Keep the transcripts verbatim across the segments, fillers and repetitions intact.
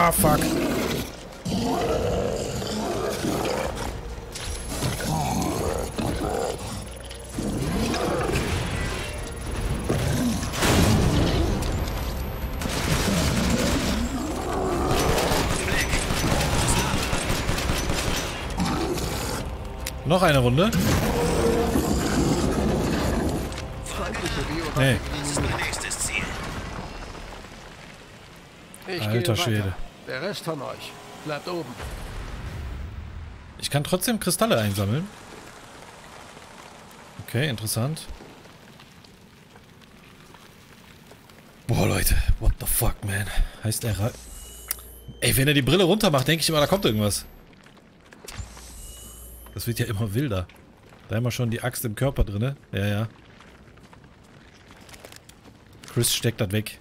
Ah, fuck. Noch eine Runde? Nee. Ich Alter gehe Schwede. weiter. Der Rest von euch bleibt oben. Ich kann trotzdem Kristalle einsammeln. Okay, interessant. Boah, Leute. What the fuck, man. Heißt er... Ra Ey, wenn er die Brille runter macht, denke ich immer, da kommt irgendwas. Das wird ja immer wilder. Da haben wir schon die Axt im Körper drin. Ja, ja. Chris steckt das weg.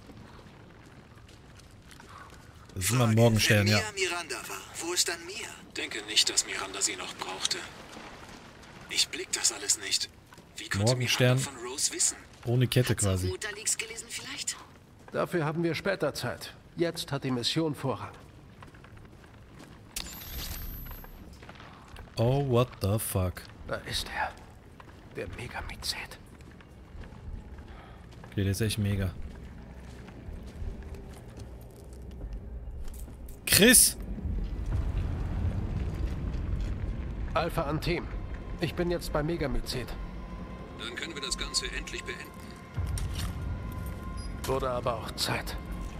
Das ist immer ein Morgenstern, ja. Miranda war. Wo ist dann Mia? Denke nicht, dass Miranda sie noch brauchte. Ich blick das alles nicht. Wie konnte Morgenstern Miranda von Rose wissen? ohne Kette quasi. Mutterleaks gelesen vielleicht? Dafür haben wir später Zeit. Jetzt hat die Mission Vorrang. Oh, what the fuck. Da ist er. Der Megamycet. Okay, der ist echt mega. Chris! Alpha an Team. Ich bin jetzt bei Megamycet. Dann können wir das Ganze endlich beenden. Wurde aber auch Zeit.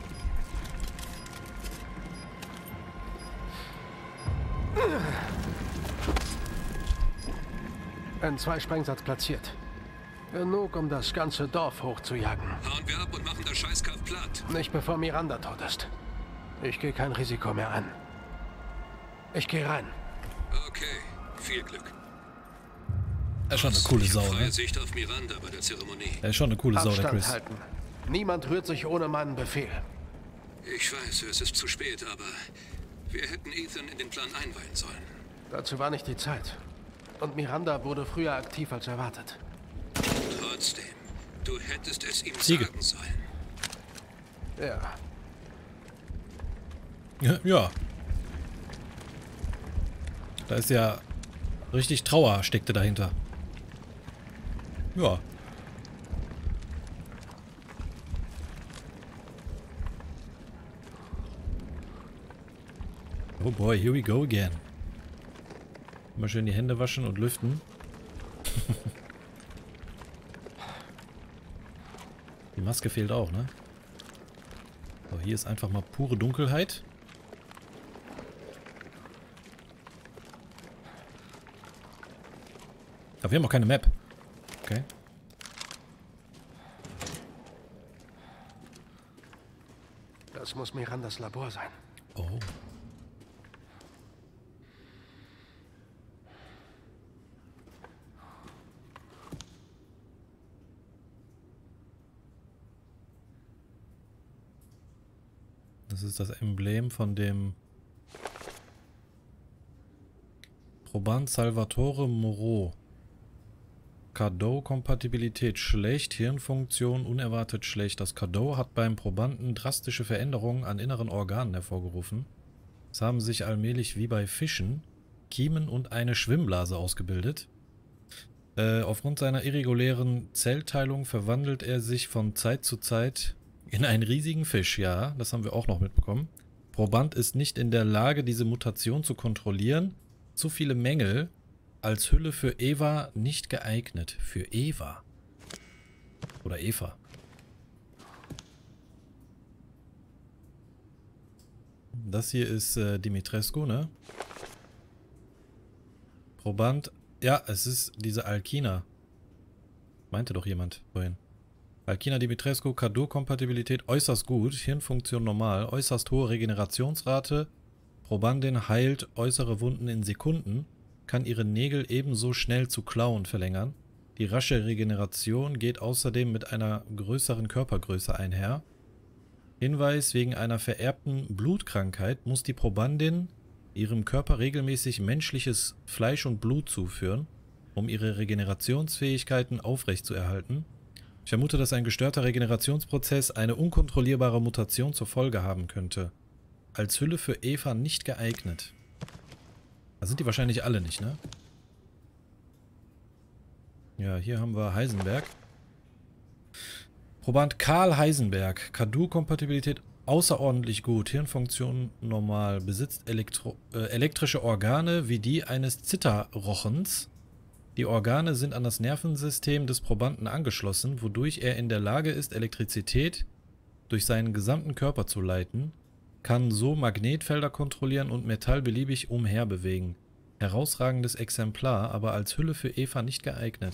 Ein Zwei-Sprengsatz platziert. Genug, um das ganze Dorf hochzujagen. Hauen wir ab und machen das Scheißkaff platt. Nicht bevor Miranda tot ist. Ich gehe kein Risiko mehr an. Ich gehe rein. Okay, viel Glück. Er ist schon eine coole Sau, Freie ne? Sicht auf Miranda bei der Zeremonie. Er ist schon eine coole Sau, der Abstand Chris. halten. Niemand rührt sich ohne meinen Befehl. Ich weiß, es ist zu spät, aber wir hätten Ethan in den Plan einweihen sollen. Dazu war nicht die Zeit. Und Miranda wurde früher aktiv als erwartet. Trotzdem, du hättest es ihm Siege. sagen sollen. Ja. Ja, ja. Da ist ja richtig Trauer steckte dahinter. Ja. Oh boy, here we go again. Mal schön die Hände waschen und lüften. Die Maske fehlt auch, ne? So, hier ist einfach mal pure Dunkelheit. Aber wir haben auch keine Map. Okay. Das muss Mirandas Labor sein. Oh. Das ist das Emblem von dem Proband Salvatore Moreau. Cadeau-Kompatibilität schlecht, Hirnfunktion unerwartet schlecht. Das Cadeau hat beim Probanden drastische Veränderungen an inneren Organen hervorgerufen. Es haben sich allmählich wie bei Fischen Kiemen und eine Schwimmblase ausgebildet. Äh, aufgrund seiner irregulären Zellteilung verwandelt er sich von Zeit zu Zeit in einen riesigen Fisch. Ja, das haben wir auch noch mitbekommen. Proband ist nicht in der Lage, diese Mutation zu kontrollieren. Zu viele Mängel. Als Hülle für Eva nicht geeignet. Für Eva. Oder Eva. Das hier ist äh, Dimitrescu, ne? Proband. Ja, es ist diese Alkina. Meinte doch jemand vorhin. Alkina Dimitrescu, Cadeau-Kompatibilität äußerst gut. Hirnfunktion normal. Äußerst hohe Regenerationsrate. Probandin heilt äußere Wunden in Sekunden. Kann ihre Nägel ebenso schnell zu Klauen verlängern. Die rasche Regeneration geht außerdem mit einer größeren Körpergröße einher. Hinweis: Wegen einer vererbten Blutkrankheit muss die Probandin ihrem Körper regelmäßig menschliches Fleisch und Blut zuführen, um ihre Regenerationsfähigkeiten aufrechtzuerhalten. Ich vermute, dass ein gestörter Regenerationsprozess eine unkontrollierbare Mutation zur Folge haben könnte. als Hülle für Eva nicht geeignet. Da sind die wahrscheinlich alle nicht, ne? Ja, hier haben wir Heisenberg. Proband Karl Heisenberg. Kadu-Kompatibilität außerordentlich gut. Hirnfunktion normal. Besitzt Elektro äh, elektrische Organe wie die eines Zitterrochens. Die Organe sind an das Nervensystem des Probanden angeschlossen, wodurch er in der Lage ist, Elektrizität durch seinen gesamten Körper zu leiten, kann so Magnetfelder kontrollieren und Metall beliebig umherbewegen. Herausragendes Exemplar, aber als Hülle für Eva nicht geeignet.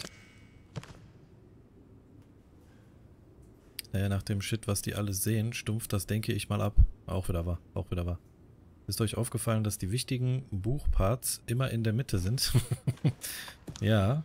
Naja, nach dem Shit, was die alles sehen, stumpft das, denke ich mal, ab. Auch wieder wahr, auch wieder wahr. Ist euch aufgefallen, dass die wichtigen Buchparts immer in der Mitte sind? Ja.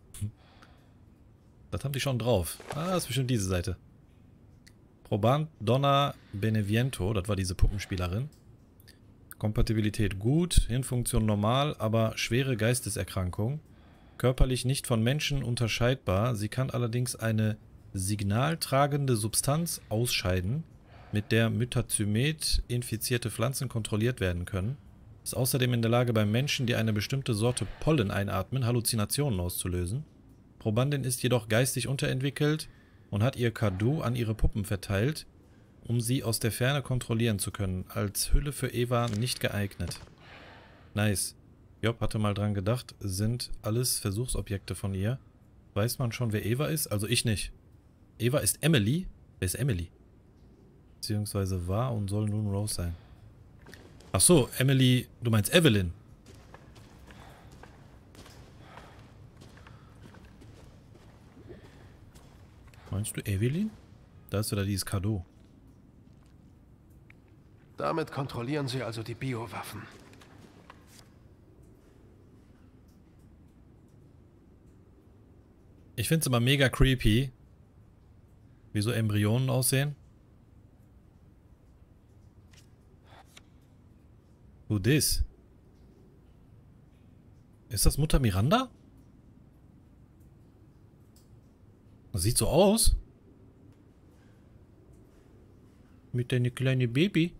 Das haben die schon drauf. Ah, das ist bestimmt diese Seite. Proband Donna Beneviento, das war diese Puppenspielerin. Kompatibilität gut, Hirnfunktion normal, aber schwere Geisteserkrankung. Körperlich nicht von Menschen unterscheidbar. Sie kann allerdings eine signaltragende Substanz ausscheiden, mit der Mutazymet infizierte Pflanzen kontrolliert werden können. Ist außerdem in der Lage, beim Menschen, die eine bestimmte Sorte Pollen einatmen, Halluzinationen auszulösen. Probandin ist jedoch geistig unterentwickelt und hat ihr Kadu an ihre Puppen verteilt, um sie aus der Ferne kontrollieren zu können. Als Hülle für Eva nicht geeignet. Nice. Job hatte mal dran gedacht, sind alles Versuchsobjekte von ihr. Weiß man schon, wer Eva ist? Also ich nicht. Eva ist Emily. Wer ist Emily? Beziehungsweise war und soll nun Rose sein. Ach so, Emily, du meinst Evelyn. Meinst du Evelyn? Da ist wieder dieses Kado. Damit kontrollieren sie also die Biowaffen. Ich finde es immer mega creepy, wie so Embryonen aussehen. Who this? Ist das Mutter Miranda? Das sieht so aus. Mit deinem kleinen Baby.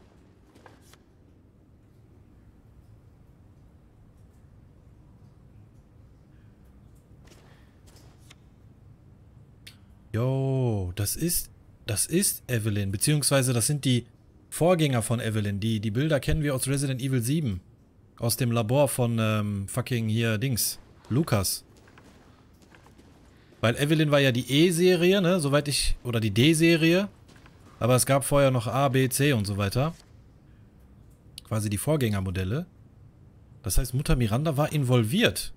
Jo, das ist, das ist Evelyn, beziehungsweise das sind die Vorgänger von Evelyn. Die, die Bilder kennen wir aus Resident Evil sieben. Aus dem Labor von ähm, fucking hier Dings. Lukas. Weil Evelyn war ja die E-Serie, ne, soweit ich, oder die D-Serie. Aber es gab vorher noch A, B, C und so weiter. Quasi die Vorgängermodelle. Das heißt, Mutter Miranda war involviert.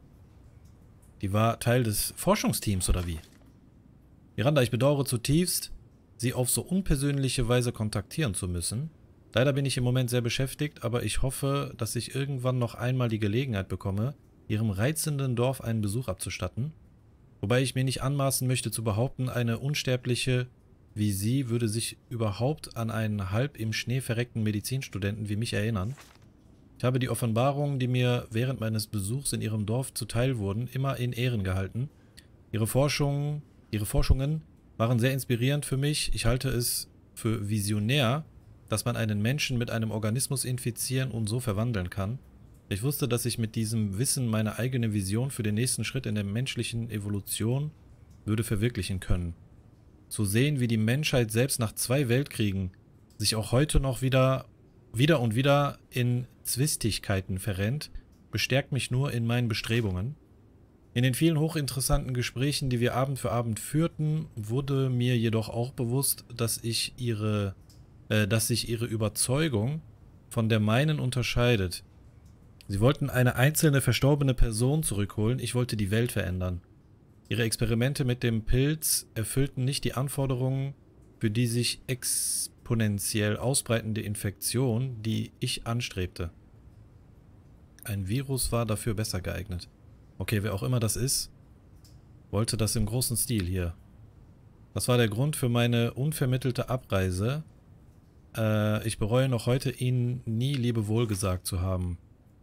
Die war Teil des Forschungsteams, oder wie? Miranda, ich bedauere zutiefst, Sie auf so unpersönliche Weise kontaktieren zu müssen. Leider bin ich im Moment sehr beschäftigt, aber ich hoffe, dass ich irgendwann noch einmal die Gelegenheit bekomme, Ihrem reizenden Dorf einen Besuch abzustatten. Wobei ich mir nicht anmaßen möchte zu behaupten, eine Unsterbliche wie Sie würde sich überhaupt an einen halb im Schnee verreckten Medizinstudenten wie mich erinnern. Ich habe die Offenbarungen, die mir während meines Besuchs in Ihrem Dorf zuteil wurden, immer in Ehren gehalten. Ihre Forschungen, Ihre Forschungen waren sehr inspirierend für mich. Ich halte es für visionär, dass man einen Menschen mit einem Organismus infizieren und so verwandeln kann. Ich wusste, dass ich mit diesem Wissen meine eigene Vision für den nächsten Schritt in der menschlichen Evolution würde verwirklichen können. Zu sehen, wie die Menschheit selbst nach zwei Weltkriegen sich auch heute noch wieder, wieder und wieder in Zwistigkeiten verrennt, bestärkt mich nur in meinen Bestrebungen. In den vielen hochinteressanten Gesprächen, die wir Abend für Abend führten, wurde mir jedoch auch bewusst, dass ich ihre, äh, dass sich ihre Überzeugung von der meinen unterscheidet. Sie wollten eine einzelne verstorbene Person zurückholen, ich wollte die Welt verändern. Ihre Experimente mit dem Pilz erfüllten nicht die Anforderungen für die sich exponentiell ausbreitende Infektion, die ich anstrebte. Ein Virus war dafür besser geeignet. Okay, wer auch immer das ist, wollte das im großen Stil hier. Das war der Grund für meine unvermittelte Abreise. Äh, ich bereue noch heute, Ihnen nie Lebewohl gesagt zu haben.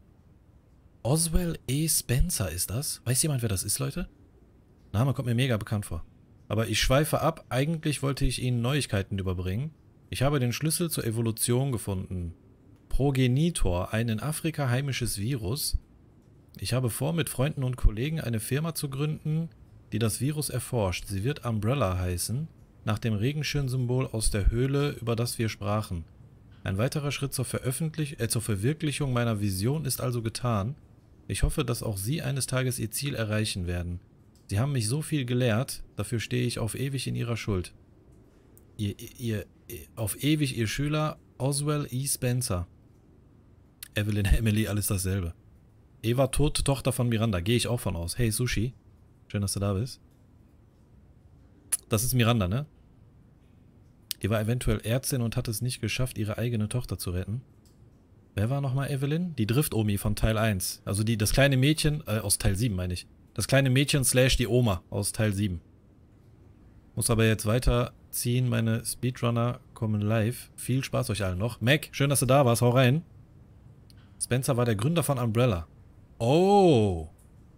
Oswell E. Spencer ist das? Weiß jemand, wer das ist, Leute? Name kommt mir mega bekannt vor. Aber ich schweife ab. Eigentlich wollte ich Ihnen Neuigkeiten überbringen. Ich habe den Schlüssel zur Evolution gefunden. Progenitor, ein in Afrika heimisches Virus. Ich habe vor, mit Freunden und Kollegen eine Firma zu gründen, die das Virus erforscht. Sie wird Umbrella heißen, nach dem Regenschirmsymbol aus der Höhle, über das wir sprachen. Ein weiterer Schritt zur, Veröffentlich- äh, zur Verwirklichung meiner Vision ist also getan. Ich hoffe, dass auch Sie eines Tages Ihr Ziel erreichen werden. Sie haben mich so viel gelehrt, dafür stehe ich auf ewig in Ihrer Schuld. Ihr, ihr, auf ewig Ihr Schüler Oswell E. Spencer. Evelyn, Emily, alles dasselbe. Eva, tote Tochter von Miranda, gehe ich auch von aus. Hey Sushi, schön, dass du da bist. Das ist Miranda, ne? Die war eventuell Ärztin und hat es nicht geschafft, ihre eigene Tochter zu retten. Wer war nochmal Evelyn? Die Drift-Omi von Teil eins. Also die, das kleine Mädchen, äh, aus Teil sieben meine ich. Das kleine Mädchen slash die Oma aus Teil sieben. Muss aber jetzt weiterziehen, meine Speedrunner kommen live. Viel Spaß euch allen noch. Mac, schön, dass du da warst, hau rein. Spencer war der Gründer von Umbrella. Oh!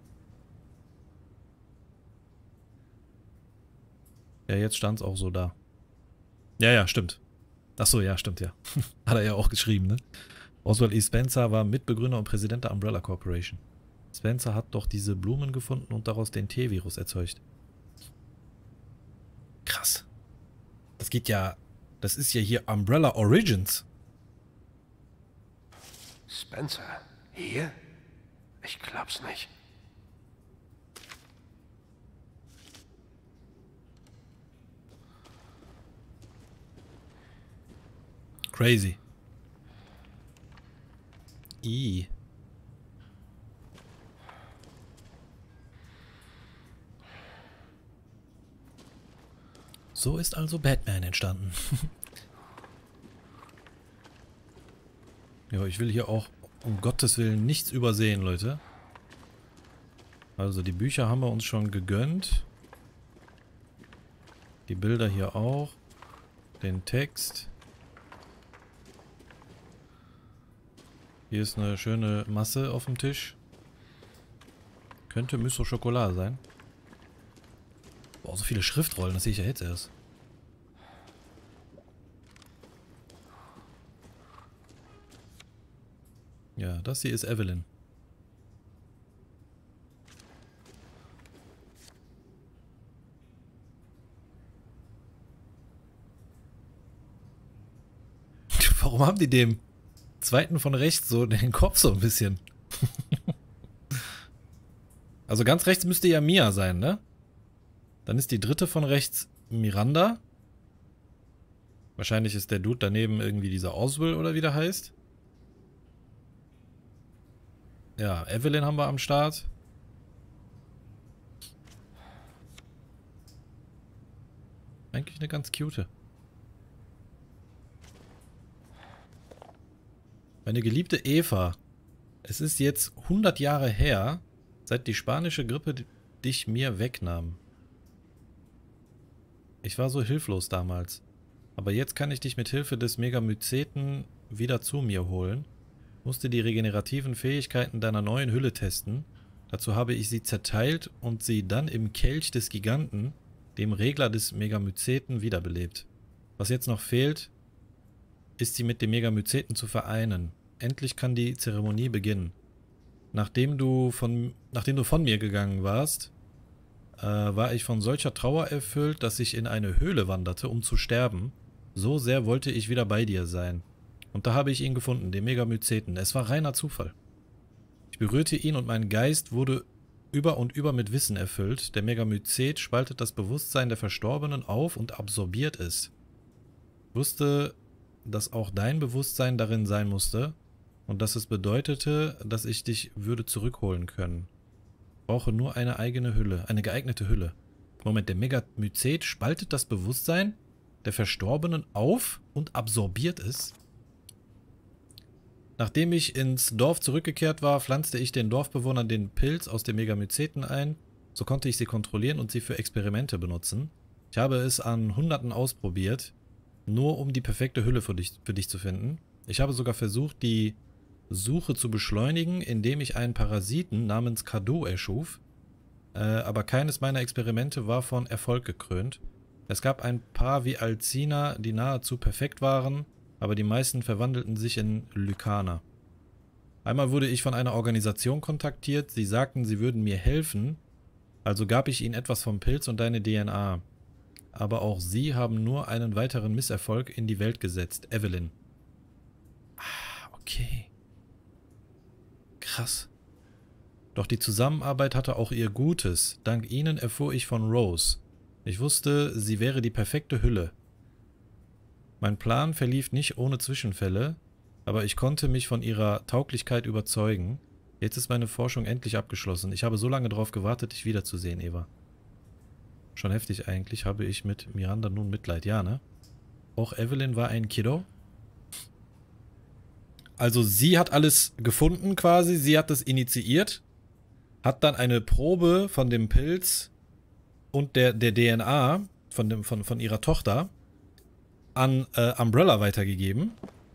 Ja, jetzt stand es auch so da. Ja, ja, stimmt. Achso, ja, stimmt, ja. Hat er ja auch geschrieben, ne? Oswald E. Spencer war Mitbegründer und Präsident der Umbrella Corporation. Spencer hat doch diese Blumen gefunden und daraus den T-Virus erzeugt. Krass. Das geht ja... Das ist ja hier Umbrella Origins. Spencer? Hier? Ich glaub's nicht. Crazy. I. So ist also Batman entstanden. Ja, ich will hier auch um Gottes Willen nichts übersehen, Leute. Also die Bücher haben wir uns schon gegönnt. Die Bilder hier auch. Den Text. Hier ist eine schöne Masse auf dem Tisch. Könnte Mousse au Chocolat sein. Boah, so viele Schriftrollen, das sehe ich ja jetzt erst. Ja, das hier ist Evelyn. Warum haben die dem zweiten von rechts so den Kopf so ein bisschen? Also ganz rechts müsste ja Mia sein, ne? Dann ist die dritte von rechts Miranda. Wahrscheinlich ist der Dude daneben irgendwie dieser Oswald oder wie der heißt. Ja, Evelyn haben wir am Start. Eigentlich eine ganz cute. Meine geliebte Eva. Es ist jetzt hundert Jahre her, seit die spanische Grippe dich mir wegnahm. Ich war so hilflos damals. Aber jetzt kann ich dich mit Hilfe des Megamyceten wieder zu mir holen. Musste die regenerativen Fähigkeiten deiner neuen Hülle testen. Dazu habe ich sie zerteilt und sie dann im Kelch des Giganten, dem Regler des Megamyceten, wiederbelebt. Was jetzt noch fehlt, ist sie mit dem Megamyceten zu vereinen. Endlich kann die Zeremonie beginnen. Nachdem du von, nachdem du von mir gegangen warst, äh, war ich von solcher Trauer erfüllt, dass ich in eine Höhle wanderte, um zu sterben. So sehr wollte ich wieder bei dir sein. Und da habe ich ihn gefunden, den Megamyceten. Es war reiner Zufall. Ich berührte ihn und mein Geist wurde über und über mit Wissen erfüllt. Der Megamycet spaltet das Bewusstsein der Verstorbenen auf und absorbiert es. Ich wusste, dass auch dein Bewusstsein darin sein musste und dass es bedeutete, dass ich dich würde zurückholen können. Ich brauche nur eine eigene Hülle, eine geeignete Hülle. Moment, der Megamycet spaltet das Bewusstsein der Verstorbenen auf und absorbiert es? Nachdem ich ins Dorf zurückgekehrt war, pflanzte ich den Dorfbewohnern den Pilz aus dem Megamyceten ein. So konnte ich sie kontrollieren und sie für Experimente benutzen. Ich habe es an Hunderten ausprobiert, nur um die perfekte Hülle für dich, für dich zu finden. Ich habe sogar versucht, die Suche zu beschleunigen, indem ich einen Parasiten namens Kado erschuf. Äh, aber keines meiner Experimente war von Erfolg gekrönt. Es gab ein paar wie Alcina, die nahezu perfekt waren, aber die meisten verwandelten sich in Lykaner. Einmal wurde ich von einer Organisation kontaktiert, sie sagten, sie würden mir helfen, also gab ich ihnen etwas vom Pilz und deine D N A. Aber auch sie haben nur einen weiteren Misserfolg in die Welt gesetzt. Evelyn. Ah, okay. Krass. Doch die Zusammenarbeit hatte auch ihr Gutes. Dank ihnen erfuhr ich von Rose. Ich wusste, sie wäre die perfekte Hülle. Mein Plan verlief nicht ohne Zwischenfälle, aber ich konnte mich von ihrer Tauglichkeit überzeugen. Jetzt ist meine Forschung endlich abgeschlossen. Ich habe so lange darauf gewartet, dich wiederzusehen, Eva. Schon heftig eigentlich, habe ich mit Miranda nun Mitleid. Ja, ne? Auch Evelyn war ein Kiddo. Also sie hat alles gefunden quasi, sie hat das initiiert, hat dann eine Probe von dem Pilz und der, der D N A von, dem, von, von ihrer Tochter an äh, Umbrella weitergegeben.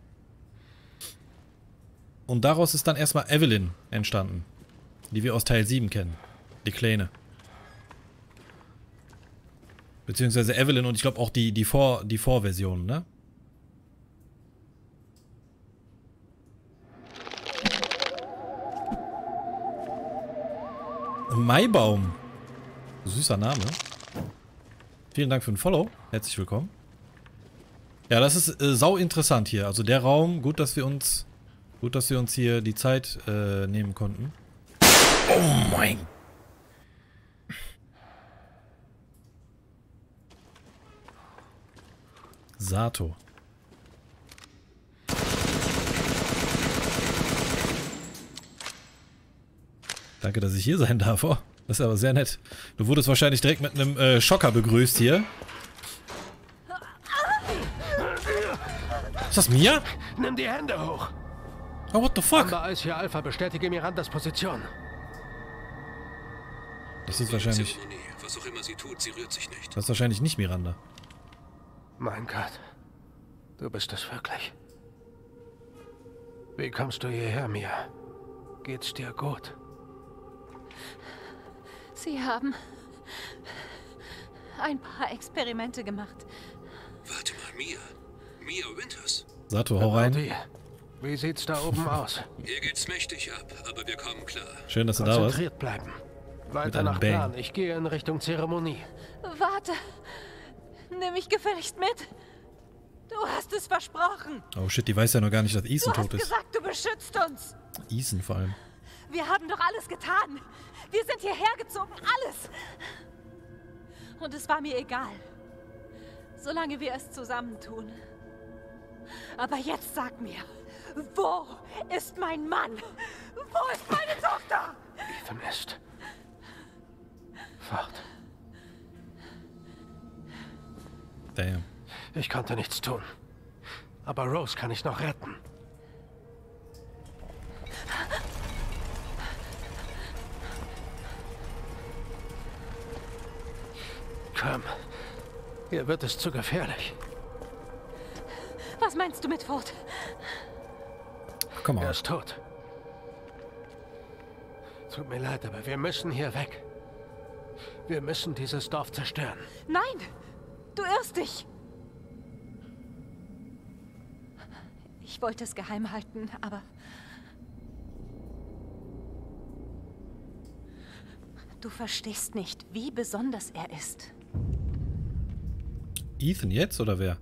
Und daraus ist dann erstmal Evelyn entstanden, die wir aus Teil sieben kennen. Die Kleine. Beziehungsweise Evelyn und ich glaube auch die, die, Vor, die Vorversion, ne? Maibaum. Süßer Name. Vielen Dank für den Follow. Herzlich willkommen. Ja, das ist äh, sau interessant hier. Also der Raum, gut, dass wir uns gut, dass wir uns hier die Zeit äh, nehmen konnten. Oh mein Gott. Sato. Danke, dass ich hier sein darf. Oh, das ist aber sehr nett. Du wurdest wahrscheinlich direkt mit einem äh, Schocker begrüßt hier. Ist das Mia? Nimm die Hände hoch. Oh, what the fuck? Amber Eis hier Alpha, bestätige Mirandas Position. Das ist wahrscheinlich... Was auch immer sie tut, sie rührt sich nicht. Das ist wahrscheinlich nicht Miranda. Mein Gott. Du bist es wirklich. Wie kommst du hierher, Mia? Geht's dir gut? Sie haben ein paar Experimente gemacht. Warte mal, Mia. Mia Winters. Sato, hau rein. Wie, wie sieht's da oben aus? Hier geht's mächtig ab, aber wir kommen klar. Schön, dass du da warst. Konzentriert bleiben. Weiter einem nach Bang. Plan. Ich gehe in Richtung Zeremonie. Warte. Nimm mich gefälligst mit. Du hast es versprochen. Oh shit, die weiß ja noch gar nicht, dass Ethan Du hast tot ist. gesagt, du beschützt uns. Ethan vor allem. Wir haben doch alles getan. Wir sind hierher gezogen, alles. Und es war mir egal. Solange wir es zusammen tun. Aber jetzt sag mir, wo ist mein Mann? Wo ist meine Tochter? Ethan ist fort. Damn. Ich konnte nichts tun. Aber Rose kann ich noch retten. Komm. Hier wird es zu gefährlich. Was meinst du mit Ford? Komm Er mal. ist tot. Tut mir leid, aber wir müssen hier weg. Wir müssen dieses Dorf zerstören. Nein, du irrst dich. Ich wollte es geheim halten, aber... Du verstehst nicht, wie besonders er ist. Ethan jetzt oder wer?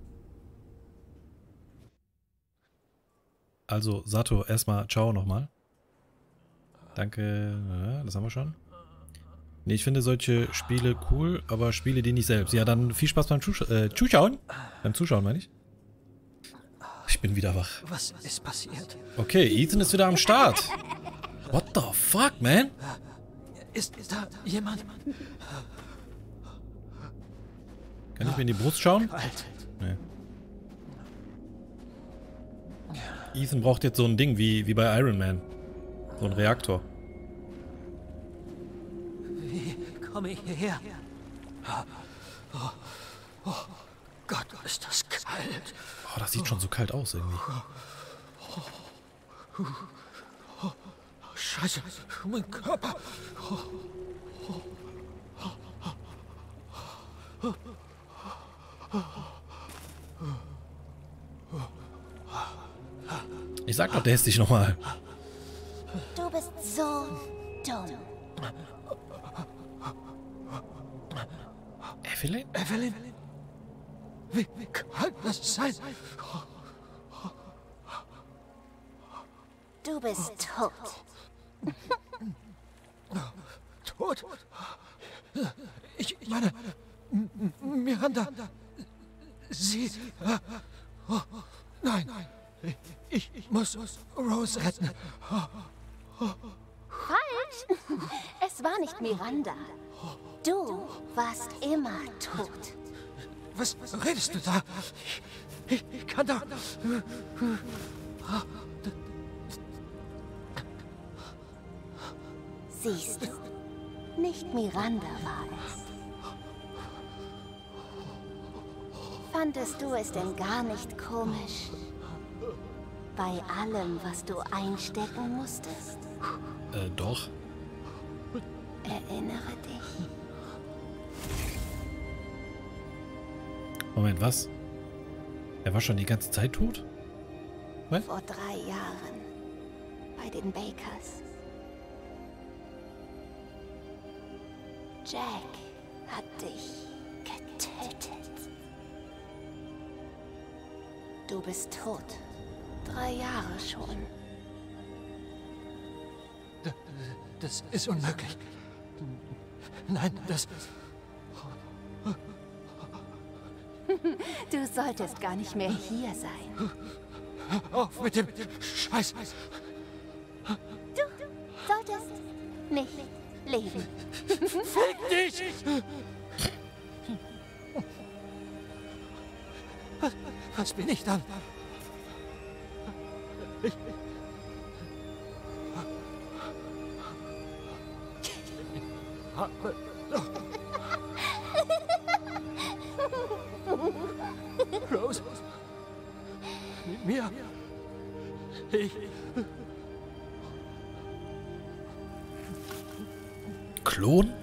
Also, Sato, erstmal ciao nochmal. Danke. Ja, das haben wir schon. Nee, ich finde solche Spiele cool, aber spiele die nicht selbst. Ja, dann viel Spaß beim Zusch äh, Zuschauen. Beim Zuschauen, meine ich. Ich bin wieder wach. Was ist passiert? Okay, Ethan ist wieder am Start. What the fuck, man? Ist da jemand? Kann ich mir in die Brust schauen? Kalt. Nee. Ethan braucht jetzt so ein Ding wie, wie bei Iron Man. So ein Reaktor. Wie komme ich hierher? Oh, oh Gott, ist das kalt. Oh, das sieht schon so kalt aus irgendwie. Scheiße, mein Körper. Ich sag doch, der ist dich nochmal. Du bist so dumm. Evelyn? Evelyn? Wie, wie kann das sein? Du bist tot. Tot? Ich meine, Miranda, sie... Oh, nein, ich, ich muss Rose retten. Falsch. Es war nicht Miranda. Du warst immer tot. Was redest du da? Ich, ich kann doch... Siehst du? Nicht Miranda war es. Fandest du es denn gar nicht komisch? Bei allem, was du einstecken musstest? Äh, doch. Erinnere dich. Moment, was? Er war schon die ganze Zeit tot? Was? Vor drei Jahren. Bei den Bakers. Jack hat dich getötet. Du bist tot. Drei Jahre schon. Das ist unmöglich. Nein, das... Du solltest gar nicht mehr hier sein. Auf mit dem Scheiß. Du solltest nicht leben. Fick dich! Was, was bin ich dann? Ich... Rose. Mit mir. Ich... Klon?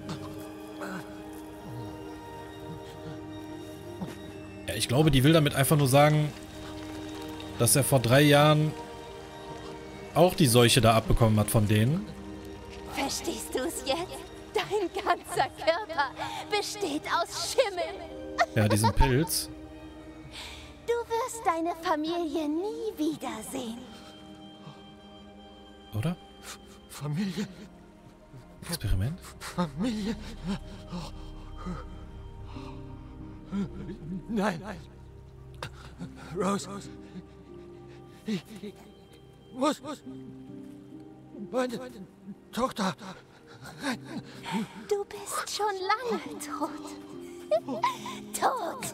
Ja, ich glaube, die will damit einfach nur sagen, dass er vor drei Jahren auch die Seuche da abbekommen hat von denen. Verstehst du es jetzt? Dein ganzer Körper besteht aus Schimmel. Ja, diesen Pilz. Du wirst deine Familie nie wiedersehen. Oder? Familie. Experiment? Familie. Nein. Rose. Ich, ich muss meine Tochter retten. Du bist schon lange tot. Tot.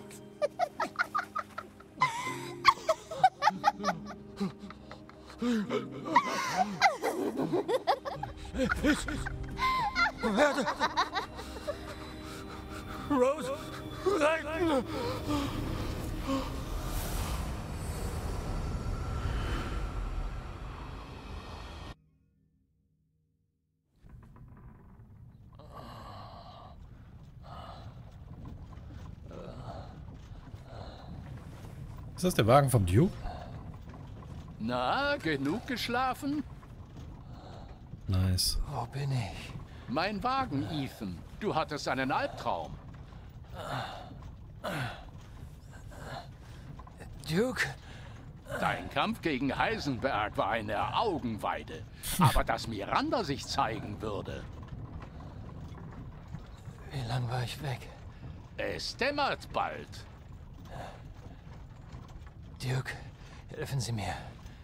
Ich werde Rose retten. Ist das der Wagen vom Duke? Na, genug geschlafen? Nice. Wo bin ich? Mein Wagen, Ethan. Du hattest einen Albtraum. Duke? Dein Kampf gegen Heisenberg war eine Augenweide. Aber dass Miranda sich zeigen würde. Wie lang war ich weg? Es dämmert bald. Duke, helfen Sie mir.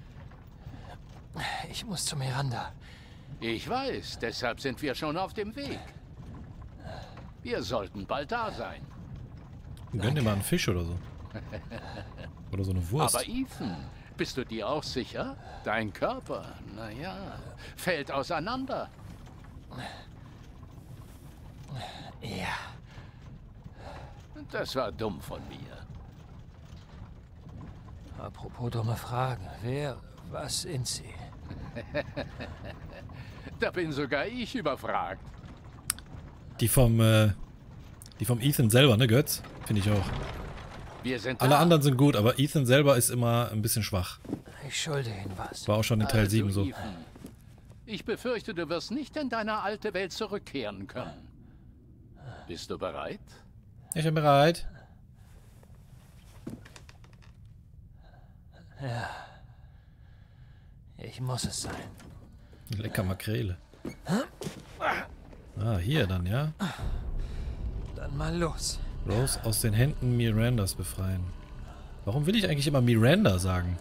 Ich muss zu Miranda. Ich weiß, deshalb sind wir schon auf dem Weg. Wir sollten bald da sein. Gönn dir mal einen Fisch oder so. Oder so eine Wurst. Aber Ethan, bist du dir auch sicher? Dein Körper, naja, fällt auseinander. Ja. Das war dumm von mir. Apropos dumme Fragen. Wer, was sind Sie? Da bin sogar ich überfragt. Die vom, äh, die vom Ethan selber, ne, Götz? Finde ich auch. Wir sind Alle da. anderen sind gut, aber Ethan selber ist immer ein bisschen schwach. Ich schulde Ihnen was. War auch schon in Teil Also, sieben so. Ethan, ich befürchte, du wirst nicht in deine alte Welt zurückkehren können. Bist du bereit? Ich bin bereit. Ja. Ich muss es sein. Lecker Makrele. Ah, hier dann, ja? Dann mal los. Rose aus den Händen Mirandas befreien. Warum will ich eigentlich immer Miranda sagen?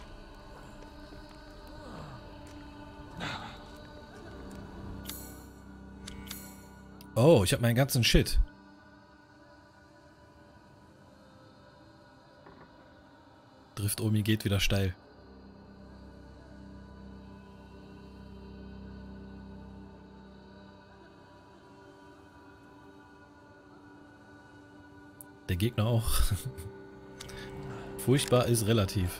Oh, ich habe meinen ganzen Shit. Drift Omi geht wieder steil. Der Gegner auch. Furchtbar ist relativ.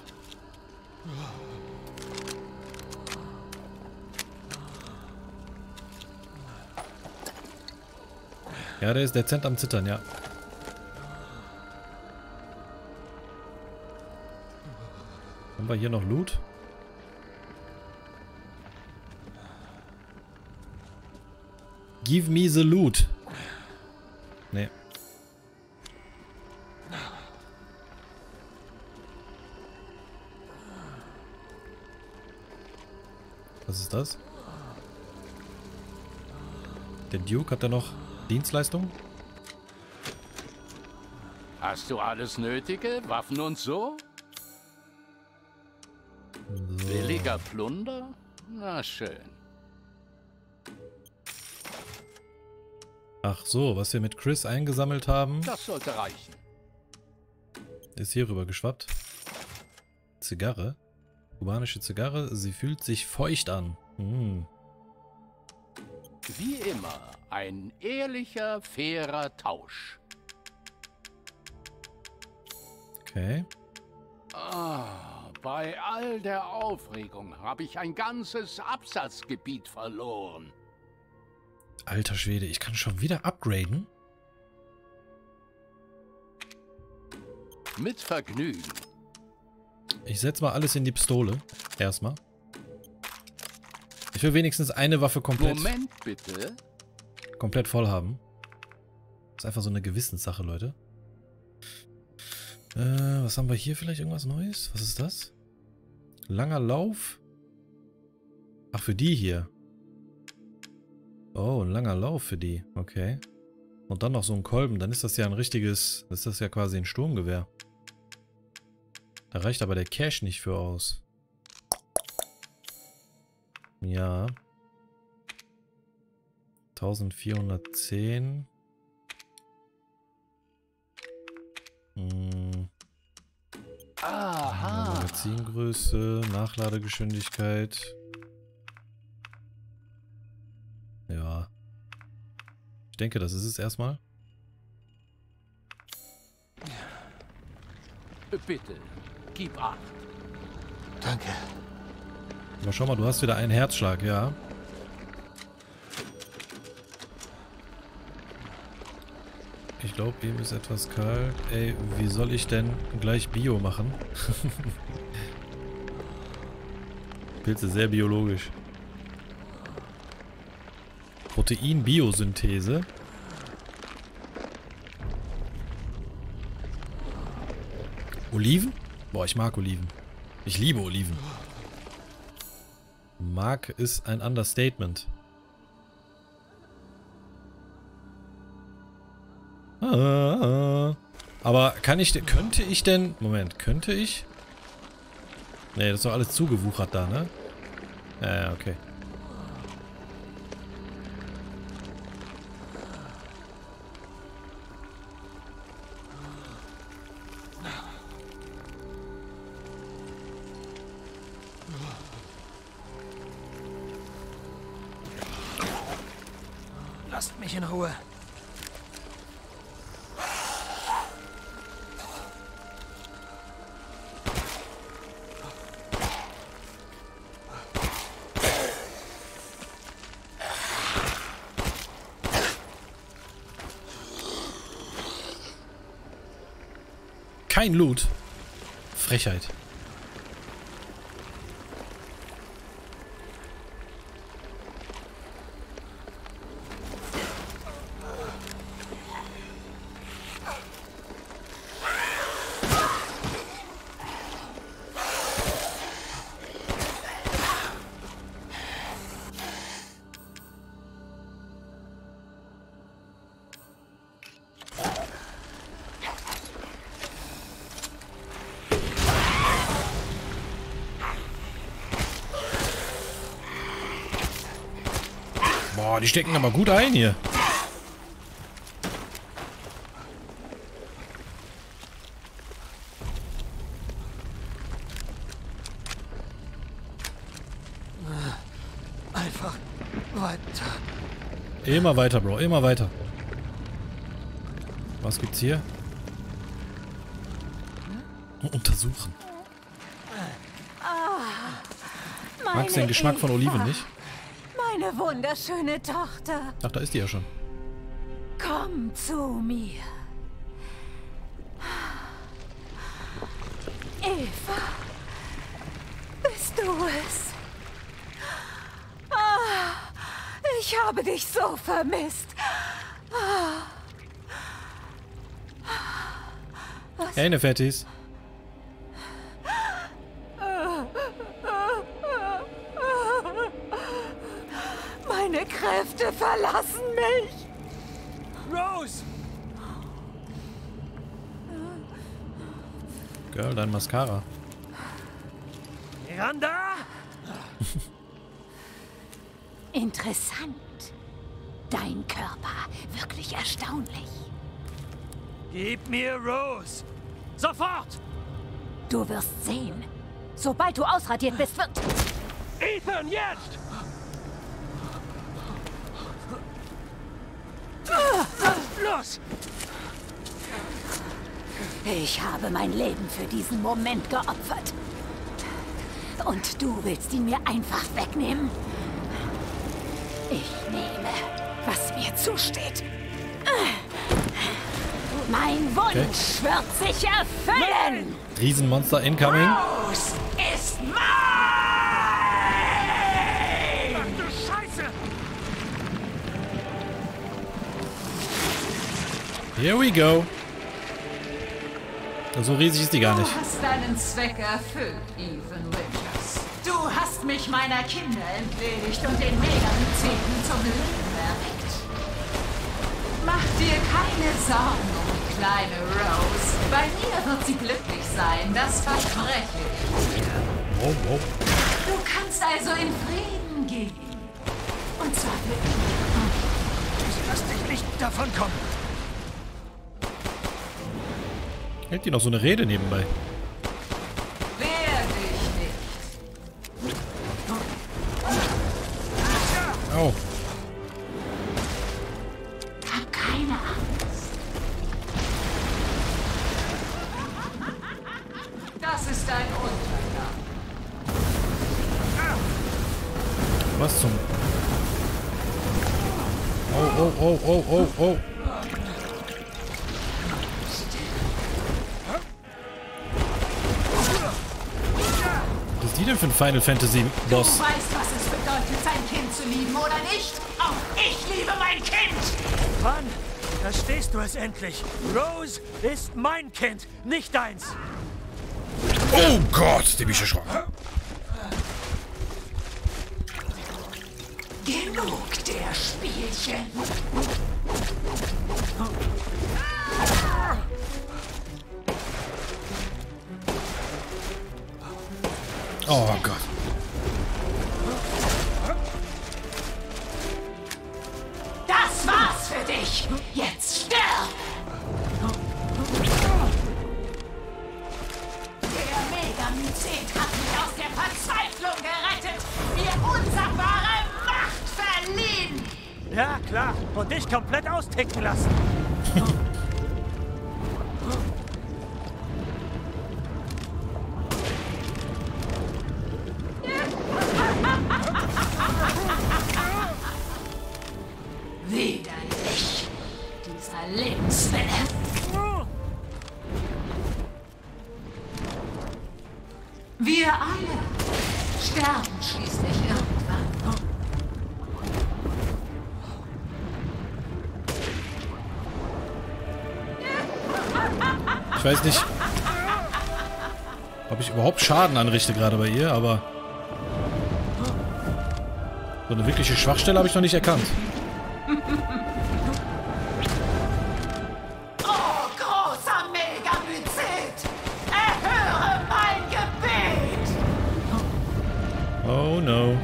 Ja, der ist dezent am Zittern, ja. Haben wir hier noch Loot? Give me the loot. Nee. Was ist das? Der Duke, hat er noch Dienstleistung? Hast du alles Nötige? Waffen und so? So. Billiger Plunder? Na schön. Ach so, was wir mit Chris eingesammelt haben, Das sollte reichen. ist hier rüber geschwappt. Zigarre. Kubanische Zigarre. Sie fühlt sich feucht an. Hm. Wie immer, ein ehrlicher, fairer Tausch. Okay. Ah, bei all der Aufregung habe ich ein ganzes Absatzgebiet verloren. Alter Schwede, ich kann schon wieder upgraden? Mit Vergnügen. Ich setze mal alles in die Pistole. Erstmal. Ich will wenigstens eine Waffe komplett, Moment bitte. komplett voll haben. Das ist einfach so eine Gewissenssache, Leute. Äh, was haben wir hier? Vielleicht irgendwas Neues? Was ist das? Langer Lauf? Ach, für die hier. Oh, ein langer Lauf für die. Okay. Und dann noch so ein Kolben. Dann ist das ja ein richtiges... Das ist das ja quasi ein Sturmgewehr. Da reicht aber der Cash nicht für aus. Ja. eintausendvierhundertzehn. Hm. Aha. Magazingröße, Nachladegeschwindigkeit. Ja. Ich denke, das ist es erstmal. Bitte, gib acht. Danke. Aber schau mal, du hast wieder einen Herzschlag, ja. Ich glaube, ihm ist etwas kalt. Ey, wie soll ich denn gleich Bio machen? Pilze, sehr biologisch. Protein-Biosynthese. Oliven? Boah, ich mag Oliven. Ich liebe Oliven. Mag ist ein Understatement. Ah, aber kann ich, könnte ich denn, Moment, könnte ich? Nee, das ist doch alles zugewuchert da, ne? Ja, ja, okay. Lasst mich in Ruhe. Kein Loot. Frechheit. Boah, die stecken aber gut ein hier. Einfach weiter. Immer weiter, Bro. Immer weiter. Was gibt's hier? Untersuchen. Magst du den Geschmack von Oliven nicht? Meine wunderschöne Tochter. Ach, da ist die ja schon. Komm zu mir. Eva, bist du es? Ah, ich habe dich so vermisst. Ah. Was? Hey, Nefettis. Meine Kräfte verlassen mich. Rose! Girl, dein Mascara. Miranda! Interessant. Dein Körper, wirklich erstaunlich. Gib mir Rose! Sofort! Du wirst sehen. Sobald du ausradiert bist, wird... Ethan, jetzt! Los! Ich habe mein Leben für diesen Moment geopfert. Und du willst ihn mir einfach wegnehmen? Ich nehme, was mir zusteht. Mein Wunsch okay. wird sich erfüllen! Riesenmonster incoming. Rose ist mein! Ach du Scheiße! Here we go. So riesig ist die gar nicht. Du hast deinen Zweck erfüllt, Ethan Winters. Du hast mich meiner Kinder entledigt und den Megamyceten zum Leben erweckt. Mach dir keine Sorgen um die kleine Rose. Bei mir wird sie glücklich sein, das verspreche ich dir. Oh, oh. Du kannst also in Frieden gehen. Und zwar für immer. Ich lass dich nicht davon kommen. Hält die noch so eine Rede nebenbei? Wehr dich nicht. Au. Hab keine Angst. Das ist ein Untergang. Was zum... Oh, oh, oh, oh, oh, oh. Was ist die denn für ein Final Fantasy Boss? Du weißt, was es bedeutet, sein Kind zu lieben, oder nicht? Auch ich liebe mein Kind! Wann verstehst du es endlich? Rose ist mein Kind, nicht deins. Oh Gott, die bin ich erschrocken. Genug der Spielchen. Oh Gott. Das war's für dich. Jetzt stirb! Der Megamycet hat mich aus der Verzweiflung gerettet, mir unsagbare Macht verliehen. Ja, klar. Und dich komplett austicken lassen. Widerlich, dieser Lebenswille. Wir alle sterben schließlich irgendwann. Ich weiß nicht, ob ich überhaupt Schaden anrichte gerade bei ihr, aber so eine wirkliche Schwachstelle habe ich noch nicht erkannt. Oh, großer Megamycet! Erhöre mein Gebet! Oh no.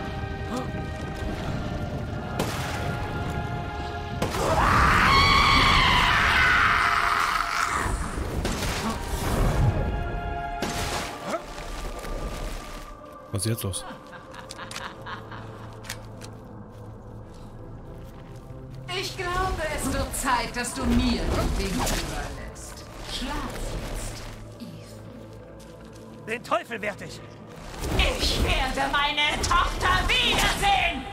Was ist jetzt los? Ich glaube, es wird Zeit, dass du mir den Ding überlässt. Schlaf jetzt, Ethan. Den Teufel werd ich! Ich werde meine Tochter wiedersehen!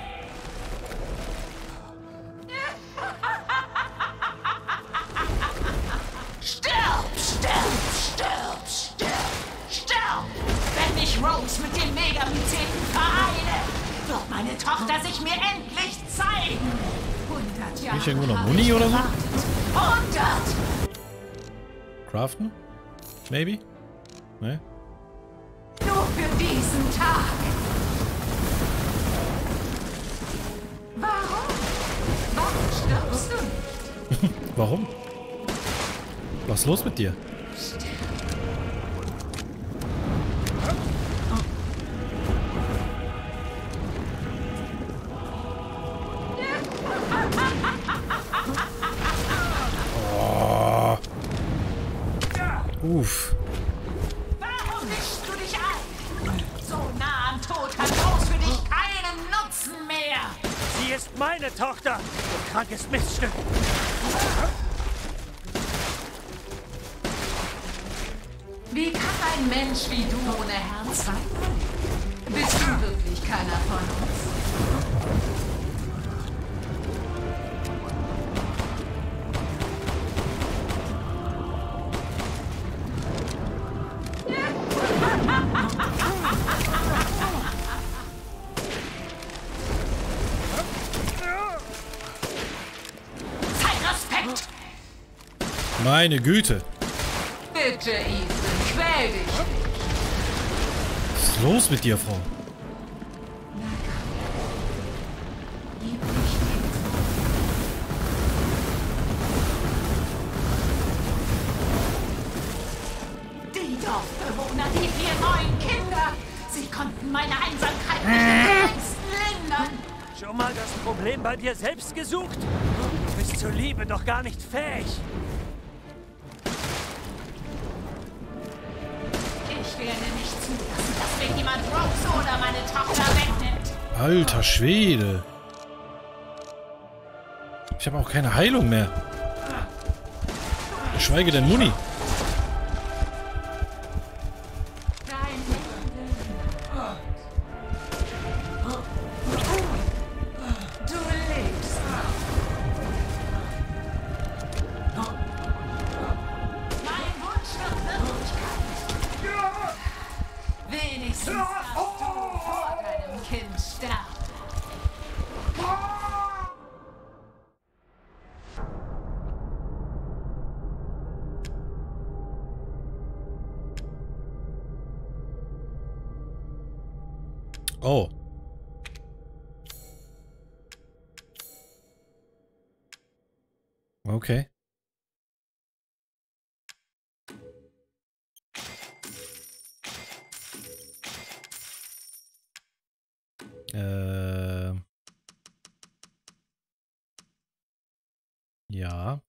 Stirb, stirb, stirb, stirb, stirb! Wenn ich Rose mit dem Megamyceten vereine, wird meine Tochter sich mir endlich zeigen! hundert Jahre. Nicht irgendwo noch Muni oder so? hundert! Craften? Maybe? Ne? Nur für diesen Tag! Warum? Warum stirbst du nicht? Warum? Was ist los mit dir? Oh. Uff. Warum mischst du dich ein? So nah am Tod hat Rose für dich keinen Nutzen mehr! Sie ist meine Tochter! Du krankes Miststück! Wie kann ein Mensch wie du ohne Herz weiterleben? Bist du wirklich keiner von uns? Sei Respekt! Meine Güte. Bitte, Ethan, quäl dich nicht. Was ist los mit dir, Frau? Gib nicht die Dorfbewohner, die vier neuen Kinder, sie konnten meine Einsamkeit nicht im geringsten lindern. Schon mal das Problem bei dir selbst gesucht? Du bist zur Liebe doch gar nicht fähig. Ich werde nicht zulassen, dass mir jemand Rose oder meine Tochter wegnimmt. Alter Schwede. Ich habe auch keine Heilung mehr. Geschweige denn Muni. Dein Leben. Du lebst noch. Mein Wunsch wird Wirklichkeit. Wenigstens darfst du vor deinem Kind sterben. Oh. Okay. Äh. Ja.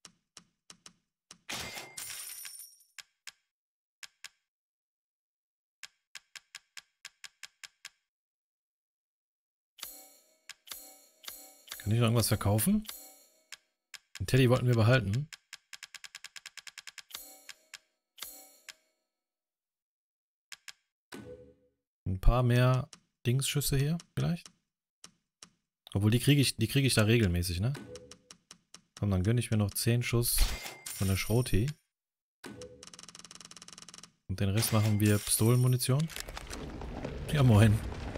Kann ich noch irgendwas verkaufen? Den Teddy wollten wir behalten. Ein paar mehr Dingsschüsse hier, vielleicht? Obwohl, die kriege ich, die kriege ich da regelmäßig, ne? Komm, dann gönne ich mir noch zehn Schuss von der Schroti. Und den Rest machen wir Pistolenmunition. Ja, moin.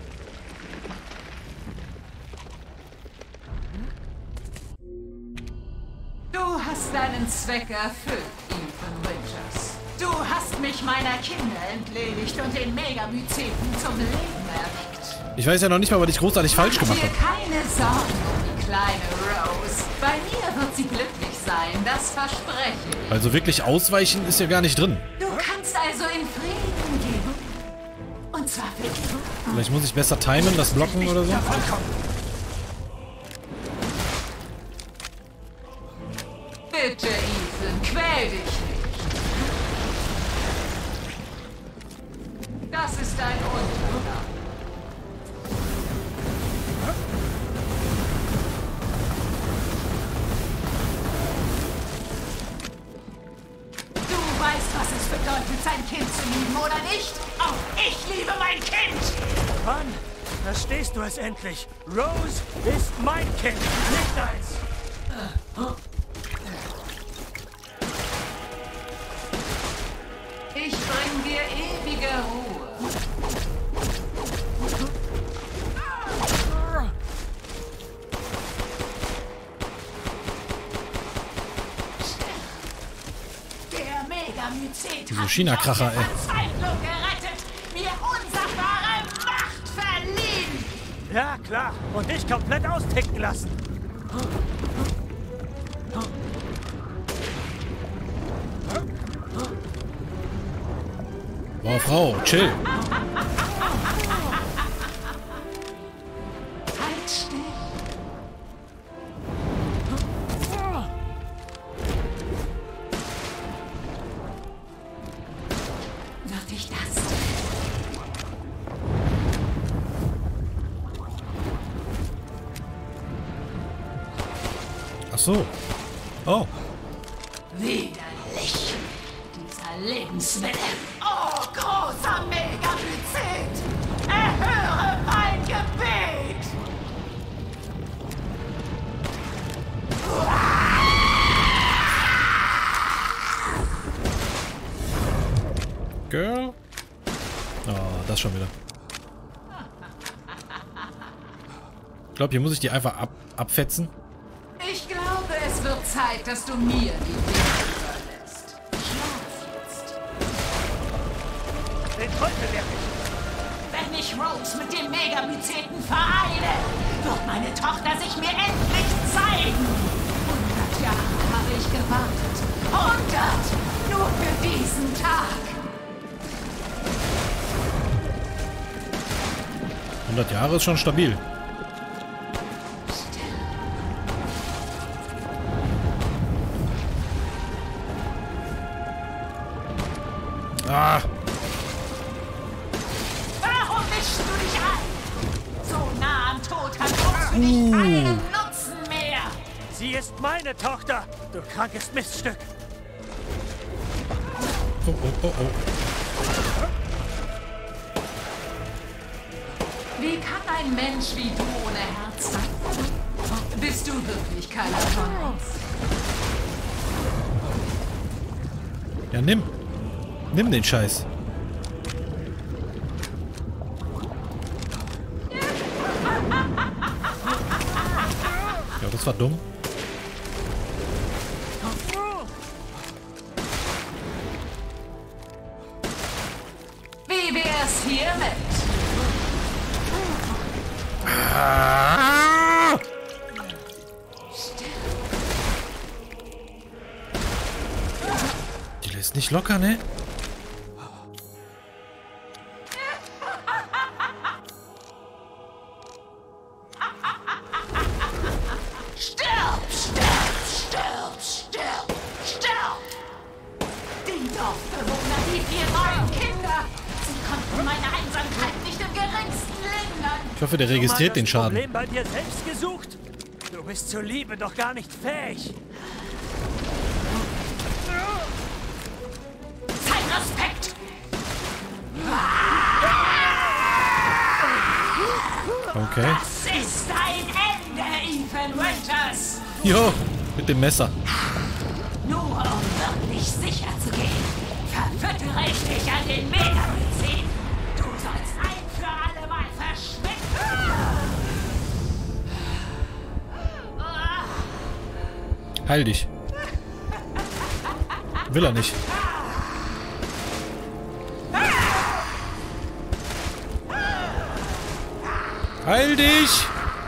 Du hast deinen Zweck erfüllt, Ethan Winters. Du hast mich meiner Kinder entledigt und den Megamyceten zum Leben erweckt. Ich weiß ja noch nicht mal, was ich großartig falsch gemacht Mach habe. dir keine Sorgen um die kleine Rose. Bei mir wird sie glücklich sein, das verspreche ich. Also wirklich ausweichen ist ja gar nicht drin. Du kannst also in Frieden gehen. Und zwar für dich. Vielleicht muss ich besser timen, das Blocken oder so. Bitte, Ethan, quäl dich nicht. Das ist dein Untergang. Du weißt, was es bedeutet, sein Kind zu lieben, oder nicht? Auch ich liebe mein Kind! Mann, verstehst du es endlich? Rose ist mein Kind, nicht deins. Ich bring dir ewige Ruhe. Der Megamycet Diese China-Kracher, ey. Verzweiflung gerettet, mir unsagbare Macht verliehen. Ja, klar. Und dich komplett austicken lassen. Boah, Frau, chill. Halt still. Wird dich das? Ach so. Oh. Widerlich. Dieser Lebenswille. Oh, großer Megamycet! Erhöre mein Gebet! Girl. Oh, das schon wieder. Ich glaube, hier muss ich die einfach ab abfetzen. Ich glaube, es wird Zeit, dass du mir die Dinge überlässt. Schlaf jetzt. Den Teufel werde ich. Wenn ich Rose mit dem Megamyceten vereine, wird meine Tochter sich mir endlich zeigen. Hundert Jahre habe ich gewartet. Hundert! Nur für diesen Tag. hundert Jahre ist schon stabil. Ah! Warum mischst du dich ein? So nah am Tod hat Rose für dich keinen Nutzen mehr. Sie ist meine Tochter, du krankes Miststück. Oh, oh, oh, oh. Wie kann ein Mensch wie du ohne Herz sein? Bist du wirklich keiner von uns? Ja, nimm. Nimm den Scheiß. Ja, das war dumm. Wie wär's hiermit? Ah! Die lässt nicht locker, ne? Stirb, stirb, stirb, stirb, stirb! Die Dorfbewohner, die vier neuen Kinder, sie konnten meine Einsamkeit nicht im geringsten lindern. Ich hoffe, der registriert den Schaden. Problem bei dir selbst gesucht? Du bist zur Liebe doch gar nicht fähig. Zeig Respekt! Okay. Das ist dein Ende, Ethan Winters! Jo, mit dem Messer. Nur um wirklich sicher zu gehen, verfüttere ich dich an den Heil dich. Will er nicht. Heil dich!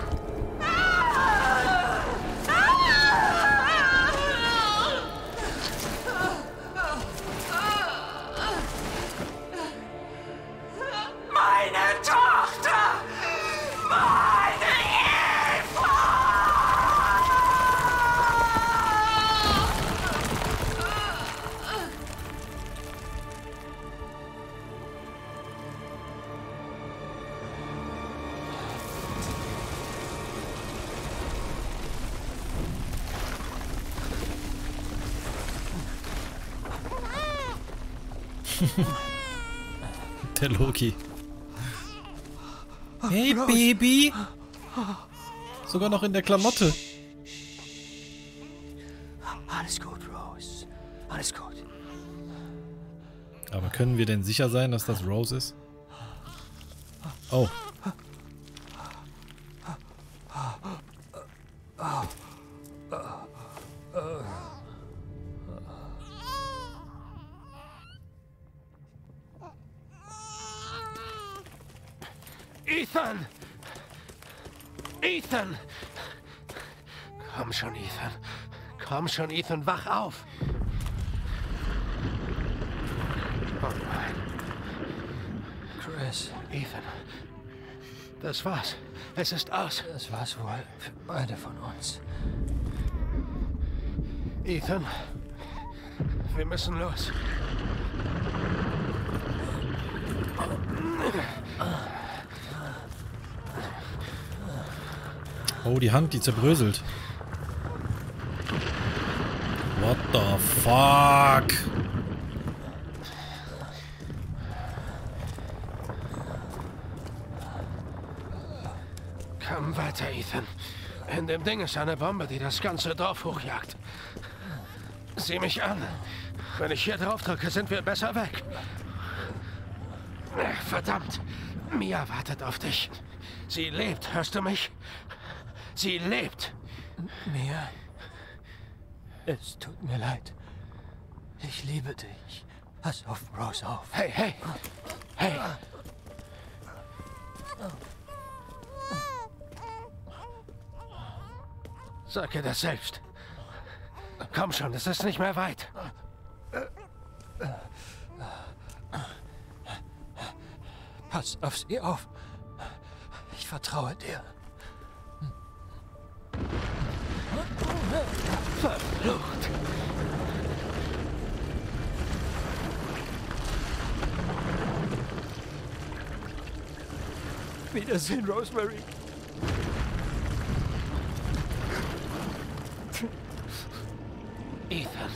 Meine Tochter! Meine Eva! Der Loki. Hey, Baby! Sogar noch in der Klamotte. Alles gut, Rose. Alles gut. Aber können wir denn sicher sein, dass das Rose ist? Oh. Ethan! Ethan! Komm schon, Ethan. Komm schon, Ethan, wach auf! Oh nein. Chris. Ethan. Das war's. Es ist aus. Das war's wohl für beide von uns. Ethan. Wir müssen los. Oh, die Hand, die zerbröselt. What the fuck? Komm weiter, Ethan. In dem Ding ist eine Bombe, die das ganze Dorf hochjagt. Sieh mich an. Wenn ich hier drauf drücke, sind wir besser weg. Verdammt. Mia wartet auf dich. Sie lebt, hörst du mich? Sie lebt. Mia, es tut mir leid. Ich liebe dich. Pass auf Rose auf. Hey, hey. Hey. Sag ihr das selbst. Komm schon, es ist nicht mehr weit. Pass auf sie auf. Ich vertraue dir. Verflucht. Wiedersehen, Rosemary. Ethan.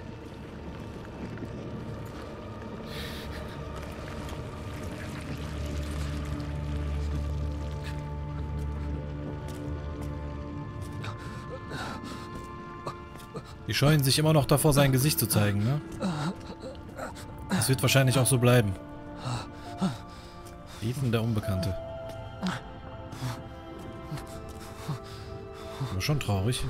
Die scheuen sich immer noch davor, sein Gesicht zu zeigen, ne? Das wird wahrscheinlich auch so bleiben. Ethan, der Unbekannte. Aber schon traurig.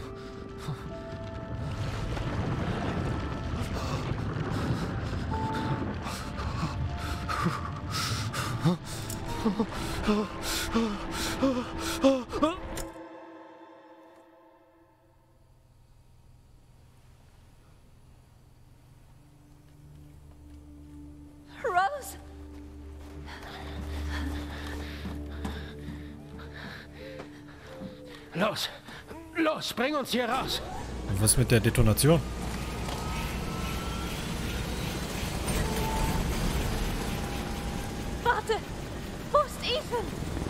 Rose! Los! Los, bring uns hier raus! Und was mit der Detonation? Warte! Wo ist Ethan?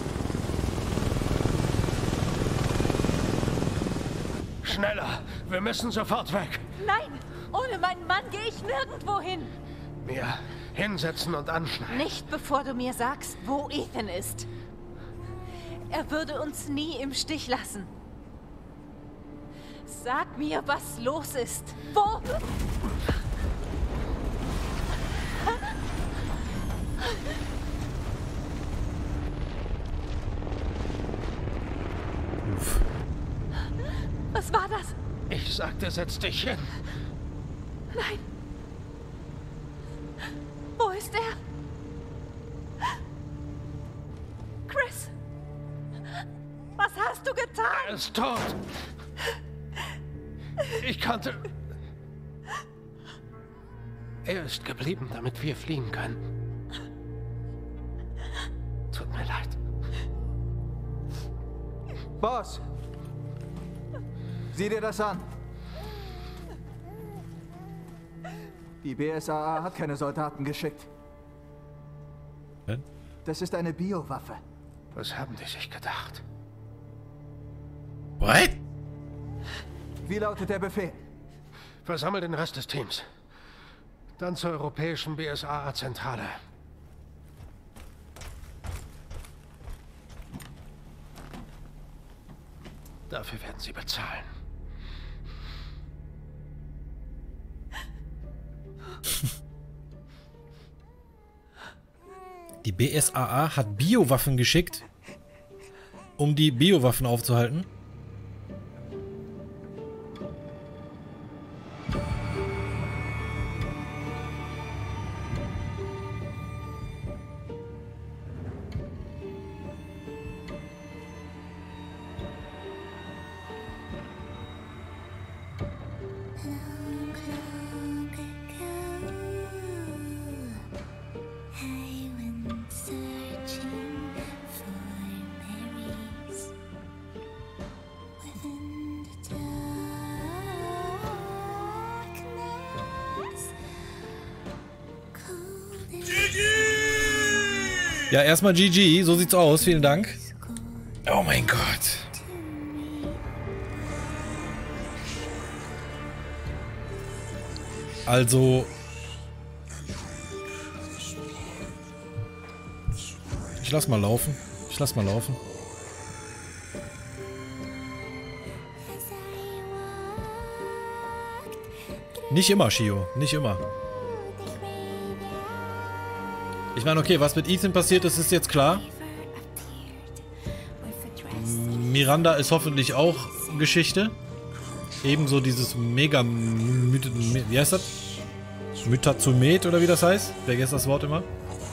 Schneller! Wir müssen sofort weg! Nein! Ohne meinen Mann gehe ich nirgendwo hin! Mia, hinsetzen und anschneiden. Nicht bevor du mir sagst, wo Ethan ist. Er würde uns nie im Stich lassen. Sag mir, was los ist. Wo? Was war das? Ich sagte, setz dich hin. Nein. Wo ist er? Chris! Was hast du getan? Er ist tot. Ich konnte... Er ist geblieben, damit wir fliehen können. Tut mir leid. Boss! Sieh dir das an. Die B S A A hat keine Soldaten geschickt. Hm? Das ist eine Biowaffe. Was haben die sich gedacht? What? Wie lautet der Befehl? Versammel den Rest des Teams. Dann zur europäischen B S A A-Zentrale. Dafür werden sie bezahlen. Die B S A A hat Biowaffen geschickt, um die Biowaffen aufzuhalten. Ja, erstmal G G, so sieht's aus, vielen Dank. Oh mein Gott. Also... Ich lass mal laufen. Ich lass mal laufen. Nicht immer, Shio. Nicht immer. Ich meine, okay, was mit Ethan passiert ist, ist jetzt klar. Miranda ist hoffentlich auch Geschichte. Ebenso dieses mega... Wie heißt das? Mutazumet oder wie das heißt? Vergesst das Wort immer.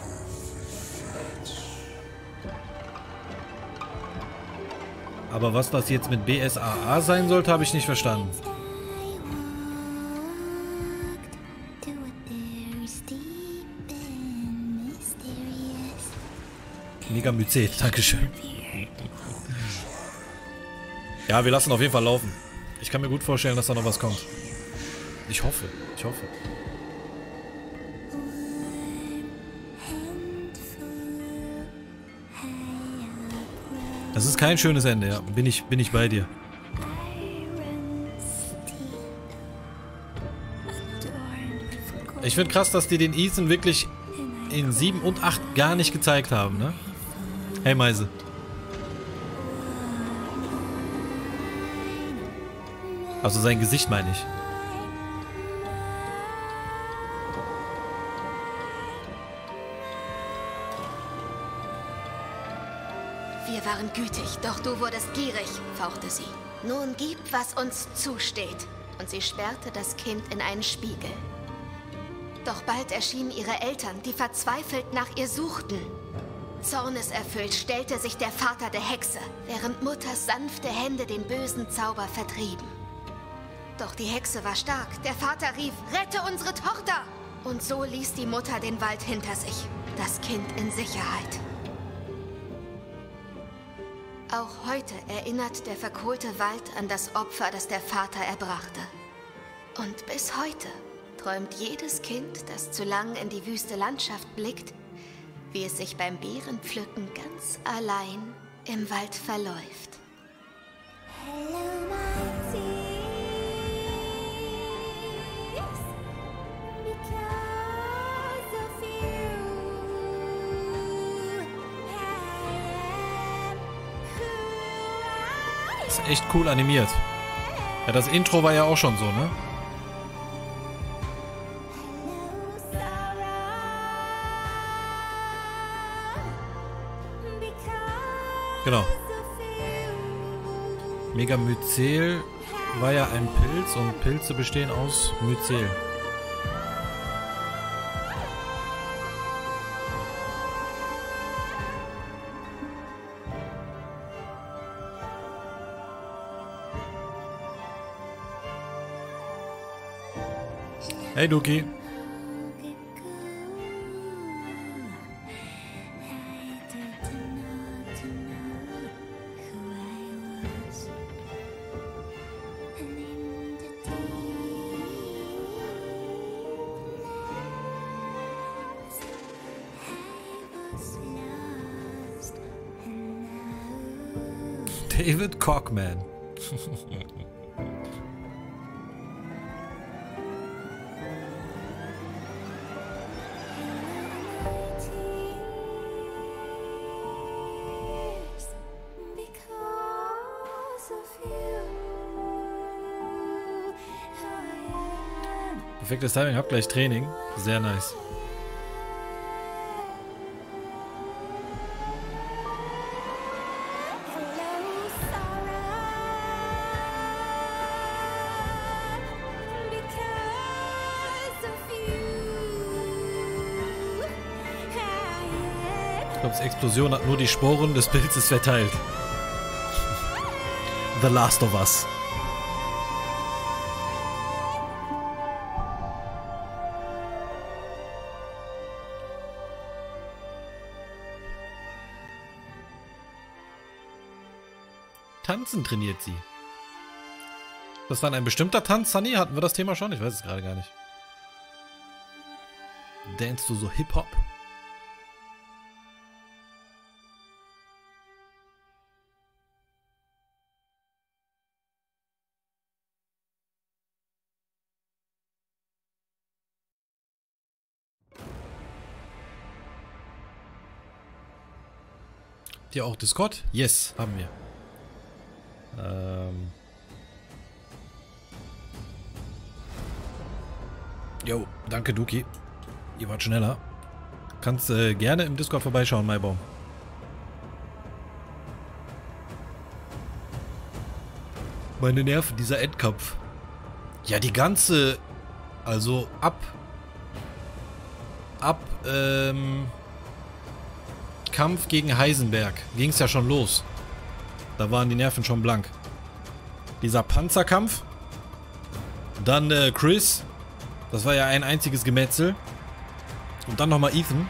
Aber was das jetzt mit B S A A sein sollte, habe ich nicht verstanden. Megamycet, dankeschön. Ja, wir lassen auf jeden Fall laufen. Ich kann mir gut vorstellen, dass da noch was kommt. Ich hoffe, ich hoffe. Das ist kein schönes Ende, ja. Bin ich, bin ich bei dir. Ich finde krass, dass die den Ethan wirklich in sieben und acht gar nicht gezeigt haben, ne? Hey Meise. Also sein Gesicht meine ich. Wir waren gütig, doch du wurdest gierig, fauchte sie. Nun gib, was uns zusteht. Und sie sperrte das Kind in einen Spiegel. Doch bald erschienen ihre Eltern, die verzweifelt nach ihr suchten. Zorneserfüllt stellte sich der Vater der Hexe, während Mutters sanfte Hände den bösen Zauber vertrieben. Doch die Hexe war stark. Der Vater rief, rette unsere Tochter! Und so ließ die Mutter den Wald hinter sich, das Kind in Sicherheit. Auch heute erinnert der verkohlte Wald an das Opfer, das der Vater erbrachte. Und bis heute träumt jedes Kind, das zu lang in die wüste Landschaft blickt, wie es sich beim Beerenpflücken ganz allein im Wald verläuft. Das ist echt cool animiert. Ja, das Intro war ja auch schon so, ne? Genau. Megamycel war ja ein Pilz und Pilze bestehen aus Myzel. Hey Duki. David Cockman. Perfektes Timing, hab gleich Training. Sehr nice. Ich glaube, die Explosion hat nur die Sporen des Pilzes verteilt. The Last of Us. Tanzen trainiert sie. Das war ein bestimmter Tanz, Sunny? Hatten wir das Thema schon? Ich weiß es gerade gar nicht. Dance du so Hip-Hop? Habt ihr auch Discord? Yes, haben wir. Ähm. Jo, danke Duki. Ihr wart schneller. Kannst äh, gerne im Discord vorbeischauen, Maibaum. Meine Nerven, dieser Endkampf. Ja, die ganze... Also ab... Ab, ähm... Kampf gegen Heisenberg ging es ja schon los. Da waren die Nerven schon blank. Dieser Panzerkampf. Dann äh, Chris. Das war ja ein einziges Gemetzel. Und dann nochmal Ethan.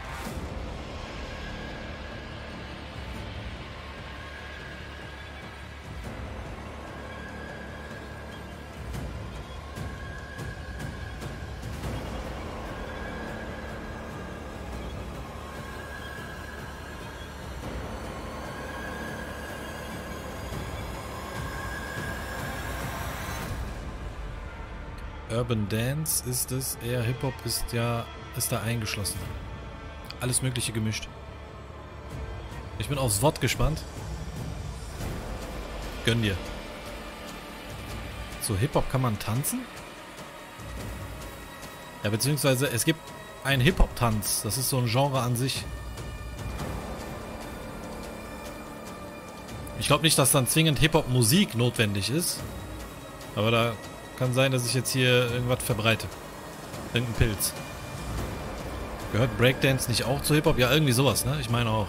Urban Dance ist es, eher Hip-Hop ist ja, ist da eingeschlossen. Alles Mögliche gemischt. Ich bin aufs Wort gespannt. Gönn dir. So, Hip-Hop kann man tanzen? Ja, beziehungsweise es gibt einen Hip-Hop-Tanz. Das ist so ein Genre an sich. Ich glaube nicht, dass dann zwingend Hip-Hop-Musik notwendig ist. Aber da... Kann sein, dass ich jetzt hier irgendwas verbreite. Irgendein Pilz. Gehört Breakdance nicht auch zu Hip-Hop? Ja, irgendwie sowas, ne? Ich meine auch.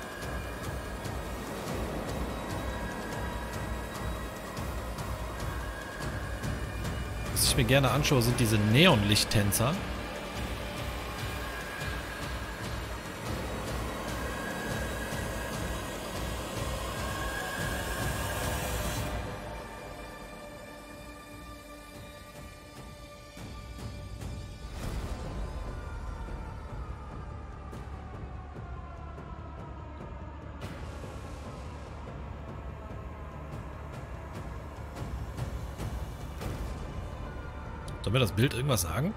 Was ich mir gerne anschaue, sind diese Neonlichttänzer. Soll mir das Bild irgendwas sagen?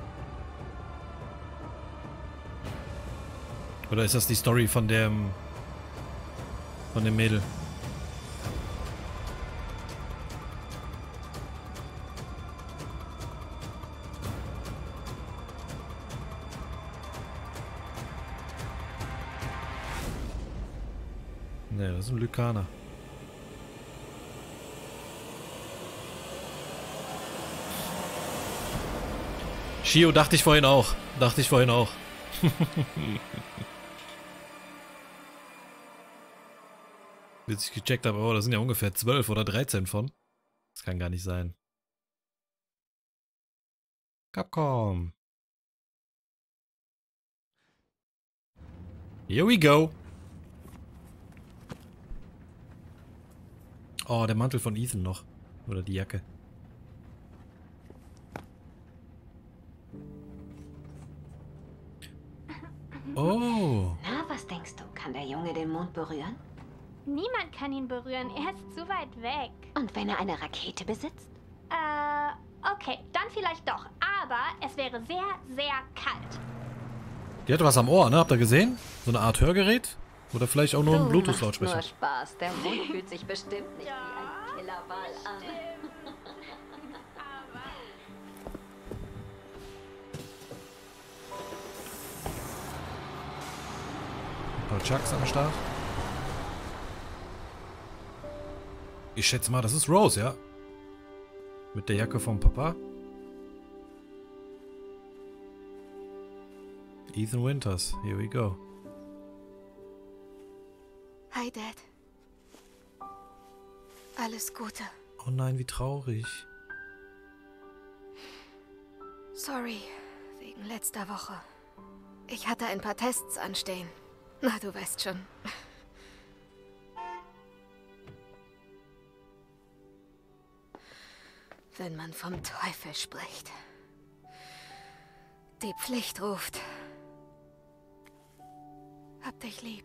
Oder ist das die Story von dem... von dem Mädel? Ne, das ist ein Lykaner. Shio, dachte ich vorhin auch. Dachte ich vorhin auch. Bis ich gecheckt habe, oh, da sind ja ungefähr zwölf oder dreizehn von. Das kann gar nicht sein. Capcom. Here we go. Oh, der Mantel von Ethan noch. Oder die Jacke. Oh. Na, was denkst du? Kann der Junge den Mond berühren? Niemand kann ihn berühren. Er ist zu weit weg. Und wenn er eine Rakete besitzt? Äh, okay, dann vielleicht doch. Aber es wäre sehr, sehr kalt. Die hatte was am Ohr, ne? Habt ihr gesehen? So eine Art Hörgerät? Oder vielleicht auch nur ein Du Bluetooth-Lautsprecher. machst nur Spaß. Der Mond fühlt sich bestimmt nicht wie ein Killerwal an. Ein paar Chucks am Start. Ich schätze mal, das ist Rose, ja? Mit der Jacke vom Papa. Ethan Winters, here we go. Hi, Dad. Alles Gute. Oh nein, wie traurig. Sorry, wegen letzter Woche. Ich hatte ein paar Tests anstehen. Na, du weißt schon. Wenn man vom Teufel spricht. Die Pflicht ruft. Hab dich lieb.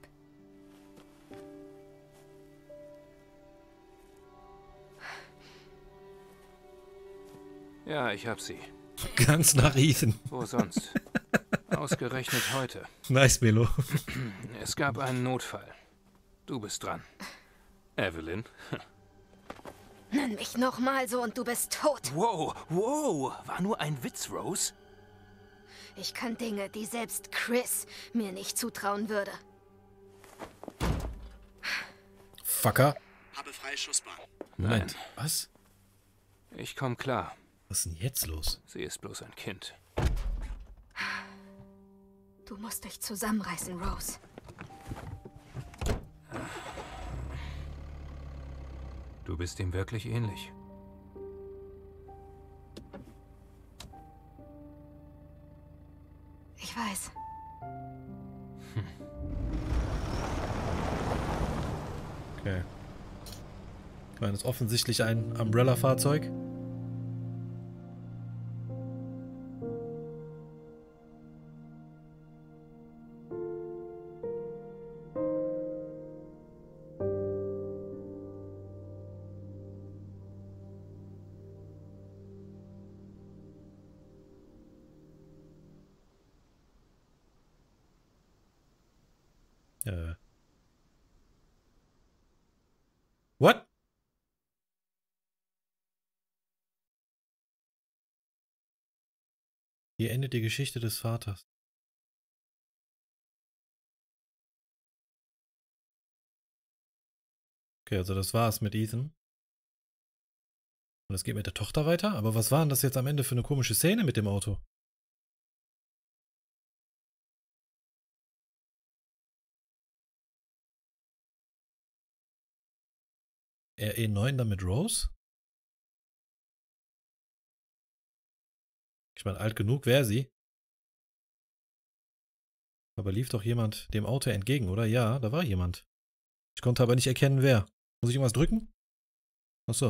Ja, ich hab sie. Ganz nach Ethan. Wo sonst? Ausgerechnet heute. Nice, Melo. Es gab einen Notfall. Du bist dran. Evelyn. Nenn mich nochmal so und du bist tot. Wow, wow. War nur ein Witz, Rose. Ich kann Dinge, die selbst Chris mir nicht zutrauen würde. Fucker. Habe freie Schussbahn. Moment, was? Ich komm klar. Was ist denn jetzt los? Sie ist bloß ein Kind. Du musst dich zusammenreißen, Rose. Du bist ihm wirklich ähnlich. Ich weiß. Hm. Okay. Ich meine, das ist offensichtlich ein Umbrella-Fahrzeug. Äh. What? Hier endet die Geschichte des Vaters. Okay, also das war's mit Ethan. Und es geht mit der Tochter weiter? Aber was war denn das jetzt am Ende für eine komische Szene mit dem Auto? R E neun dann mit Rose? Ich meine, alt genug wäre sie. Aber lief doch jemand dem Auto entgegen, oder? Ja, da war jemand. Ich konnte aber nicht erkennen, wer. Muss ich irgendwas drücken? Achso.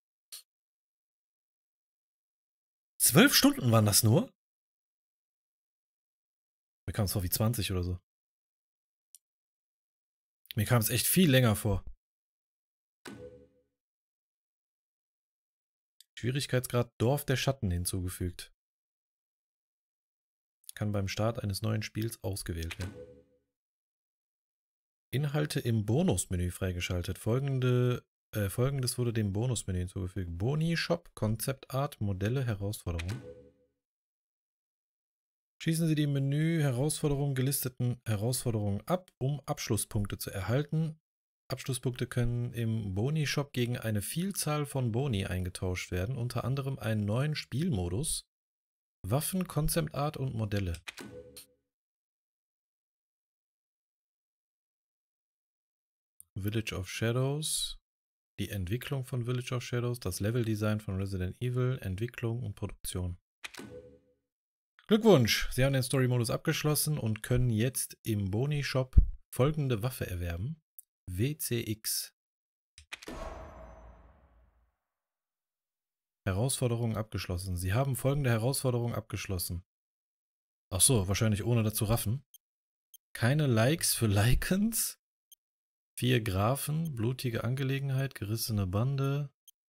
Zwölf Stunden waren das nur? Mir kam es vor wie zwanzig oder so. Mir kam es echt viel länger vor. Schwierigkeitsgrad Dorf der Schatten hinzugefügt. Kann beim Start eines neuen Spiels ausgewählt werden. Inhalte im Bonusmenü freigeschaltet. Folgende, äh, Folgendes wurde dem Bonusmenü hinzugefügt. Boni, Shop, Konzeptart, Modelle, Herausforderungen. Schließen Sie die Menü Herausforderungen gelisteten Herausforderungen ab, um Abschlusspunkte zu erhalten. Abschlusspunkte können im Boni-Shop gegen eine Vielzahl von Boni eingetauscht werden, unter anderem einen neuen Spielmodus, Waffen, Concept Art und Modelle. Village of Shadows. Die Entwicklung von Village of Shadows. Das Leveldesign von Resident Evil. Entwicklung und Produktion. Glückwunsch! Sie haben den Story-Modus abgeschlossen und können jetzt im Boni-Shop folgende Waffe erwerben. W C X. Herausforderung abgeschlossen. Sie haben folgende Herausforderung abgeschlossen. Ach so, wahrscheinlich ohne dazu raffen. Keine Likes für Likens. Vier Graphen, blutige Angelegenheit, gerissene Bande.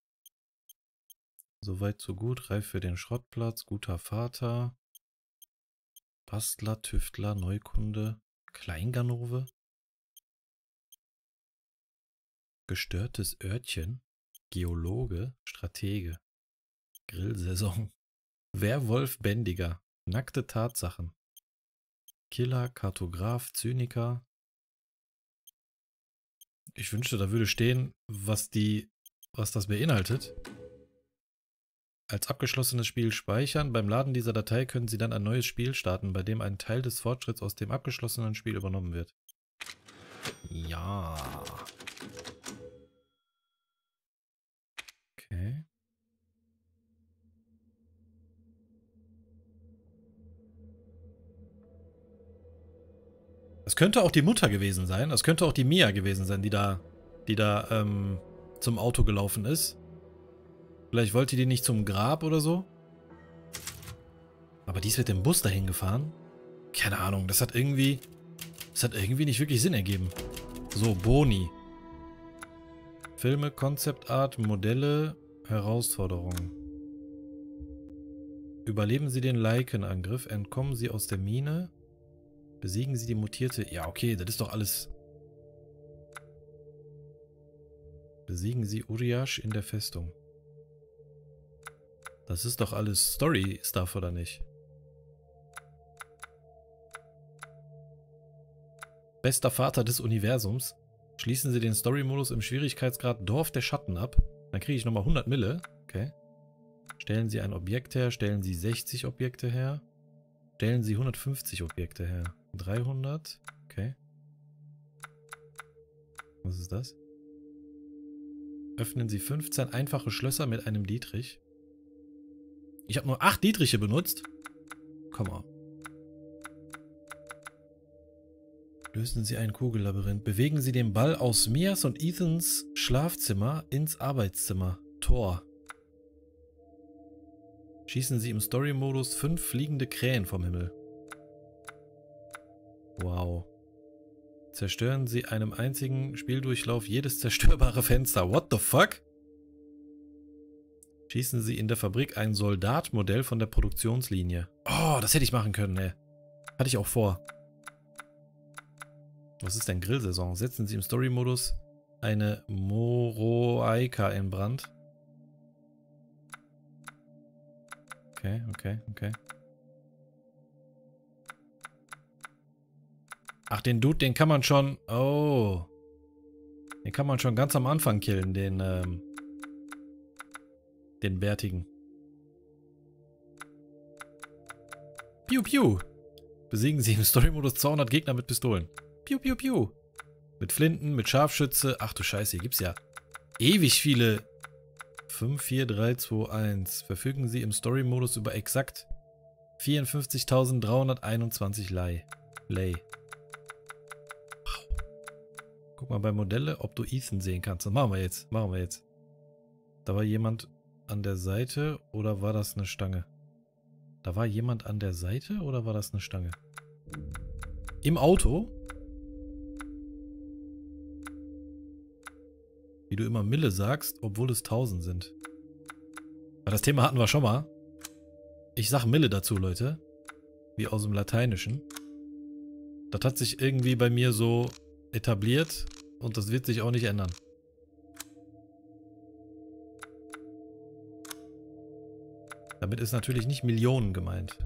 Soweit so gut, reif für den Schrottplatz, guter Vater. Bastler, Tüftler, Neukunde, Kleinganove. Gestörtes Örtchen, Geologe, Stratege. Grillsaison. Werwolf Bändiger. Nackte Tatsachen. Killer, Kartograf, Zyniker. Ich wünschte, da würde stehen, was die, was das beinhaltet. Als abgeschlossenes Spiel speichern. Beim Laden dieser Datei können Sie dann ein neues Spiel starten, bei dem ein Teil des Fortschritts aus dem abgeschlossenen Spiel übernommen wird. Ja. Okay. Es könnte auch die Mutter gewesen sein. Es könnte auch die Mia gewesen sein, die da, die da ähm, zum Auto gelaufen ist. Vielleicht wollte die nicht zum Grab oder so. Aber die ist mit dem Bus dahin gefahren. Keine Ahnung, das hat irgendwie... Das hat irgendwie nicht wirklich Sinn ergeben. So, Boni. Filme, Concept Art, Modelle, Herausforderungen. Überleben Sie den Lycan-Angriff, entkommen Sie aus der Mine... Besiegen Sie die mutierte... Ja, okay, das ist doch alles... Besiegen Sie Uriash in der Festung. Das ist doch alles Story-Stuff, oder nicht? Bester Vater des Universums. Schließen Sie den Story-Modus im Schwierigkeitsgrad Dorf der Schatten ab. Dann kriege ich nochmal hundert Mille. Okay. Stellen Sie ein Objekt her. Stellen Sie sechzig Objekte her. Stellen Sie hundertfünfzig Objekte her. dreihundert. Okay. Was ist das? Öffnen Sie fünfzehn einfache Schlösser mit einem Dietrich. Ich habe nur acht Dietriche benutzt. Komm mal. Lösen Sie ein Kugellabyrinth. Bewegen Sie den Ball aus Mias und Ethans Schlafzimmer ins Arbeitszimmer. Tor. Schießen Sie im Story-Modus fünf fliegende Krähen vom Himmel. Wow. Zerstören Sie einem einzigen Spieldurchlauf jedes zerstörbare Fenster. What the fuck? Schießen Sie in der Fabrik ein Soldatmodell von der Produktionslinie. Oh, das hätte ich machen können, ey. Hatte ich auch vor. Was ist denn Grillsaison? Setzen Sie im Story-Modus eine Moroaika in Brand. Okay, okay, okay. Ach, den Dude, den kann man schon... Oh. Den kann man schon ganz am Anfang killen, den, ähm... den Bärtigen. Piu, piu. Besiegen Sie im Story-Modus zweihundert Gegner mit Pistolen. Piu, piu, piu. Mit Flinten, mit Scharfschütze. Ach du Scheiße, hier gibt's ja ewig viele... fünf, vier, drei, zwei, eins. Verfügen Sie im Story-Modus über exakt vierundfünfzigtausenddreihunderteinundzwanzig Lei. Lei. Wow. Guck mal bei Modelle, ob du Ethan sehen kannst. Das machen wir jetzt. Machen wir jetzt. Da war jemand an der Seite oder war das eine Stange? Da war jemand an der Seite oder war das eine Stange? Im Auto? Wie du immer Mille sagst, obwohl es tausend sind. Aber das Thema hatten wir schon mal. Ich sag Mille dazu, Leute. Wie aus dem Lateinischen. Das hat sich irgendwie bei mir so etabliert und das wird sich auch nicht ändern. Damit ist natürlich nicht Millionen gemeint.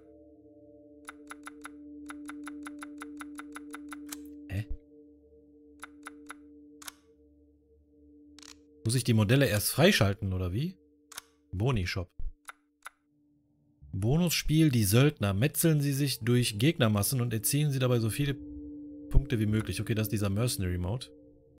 Hä? Muss ich die Modelle erst freischalten, oder wie? Boni-Shop. Bonusspiel, die Söldner. Metzeln sie sich durch Gegnermassen und erzielen sie dabei so viele Punkte wie möglich. Okay, das ist dieser Mercenary Mode.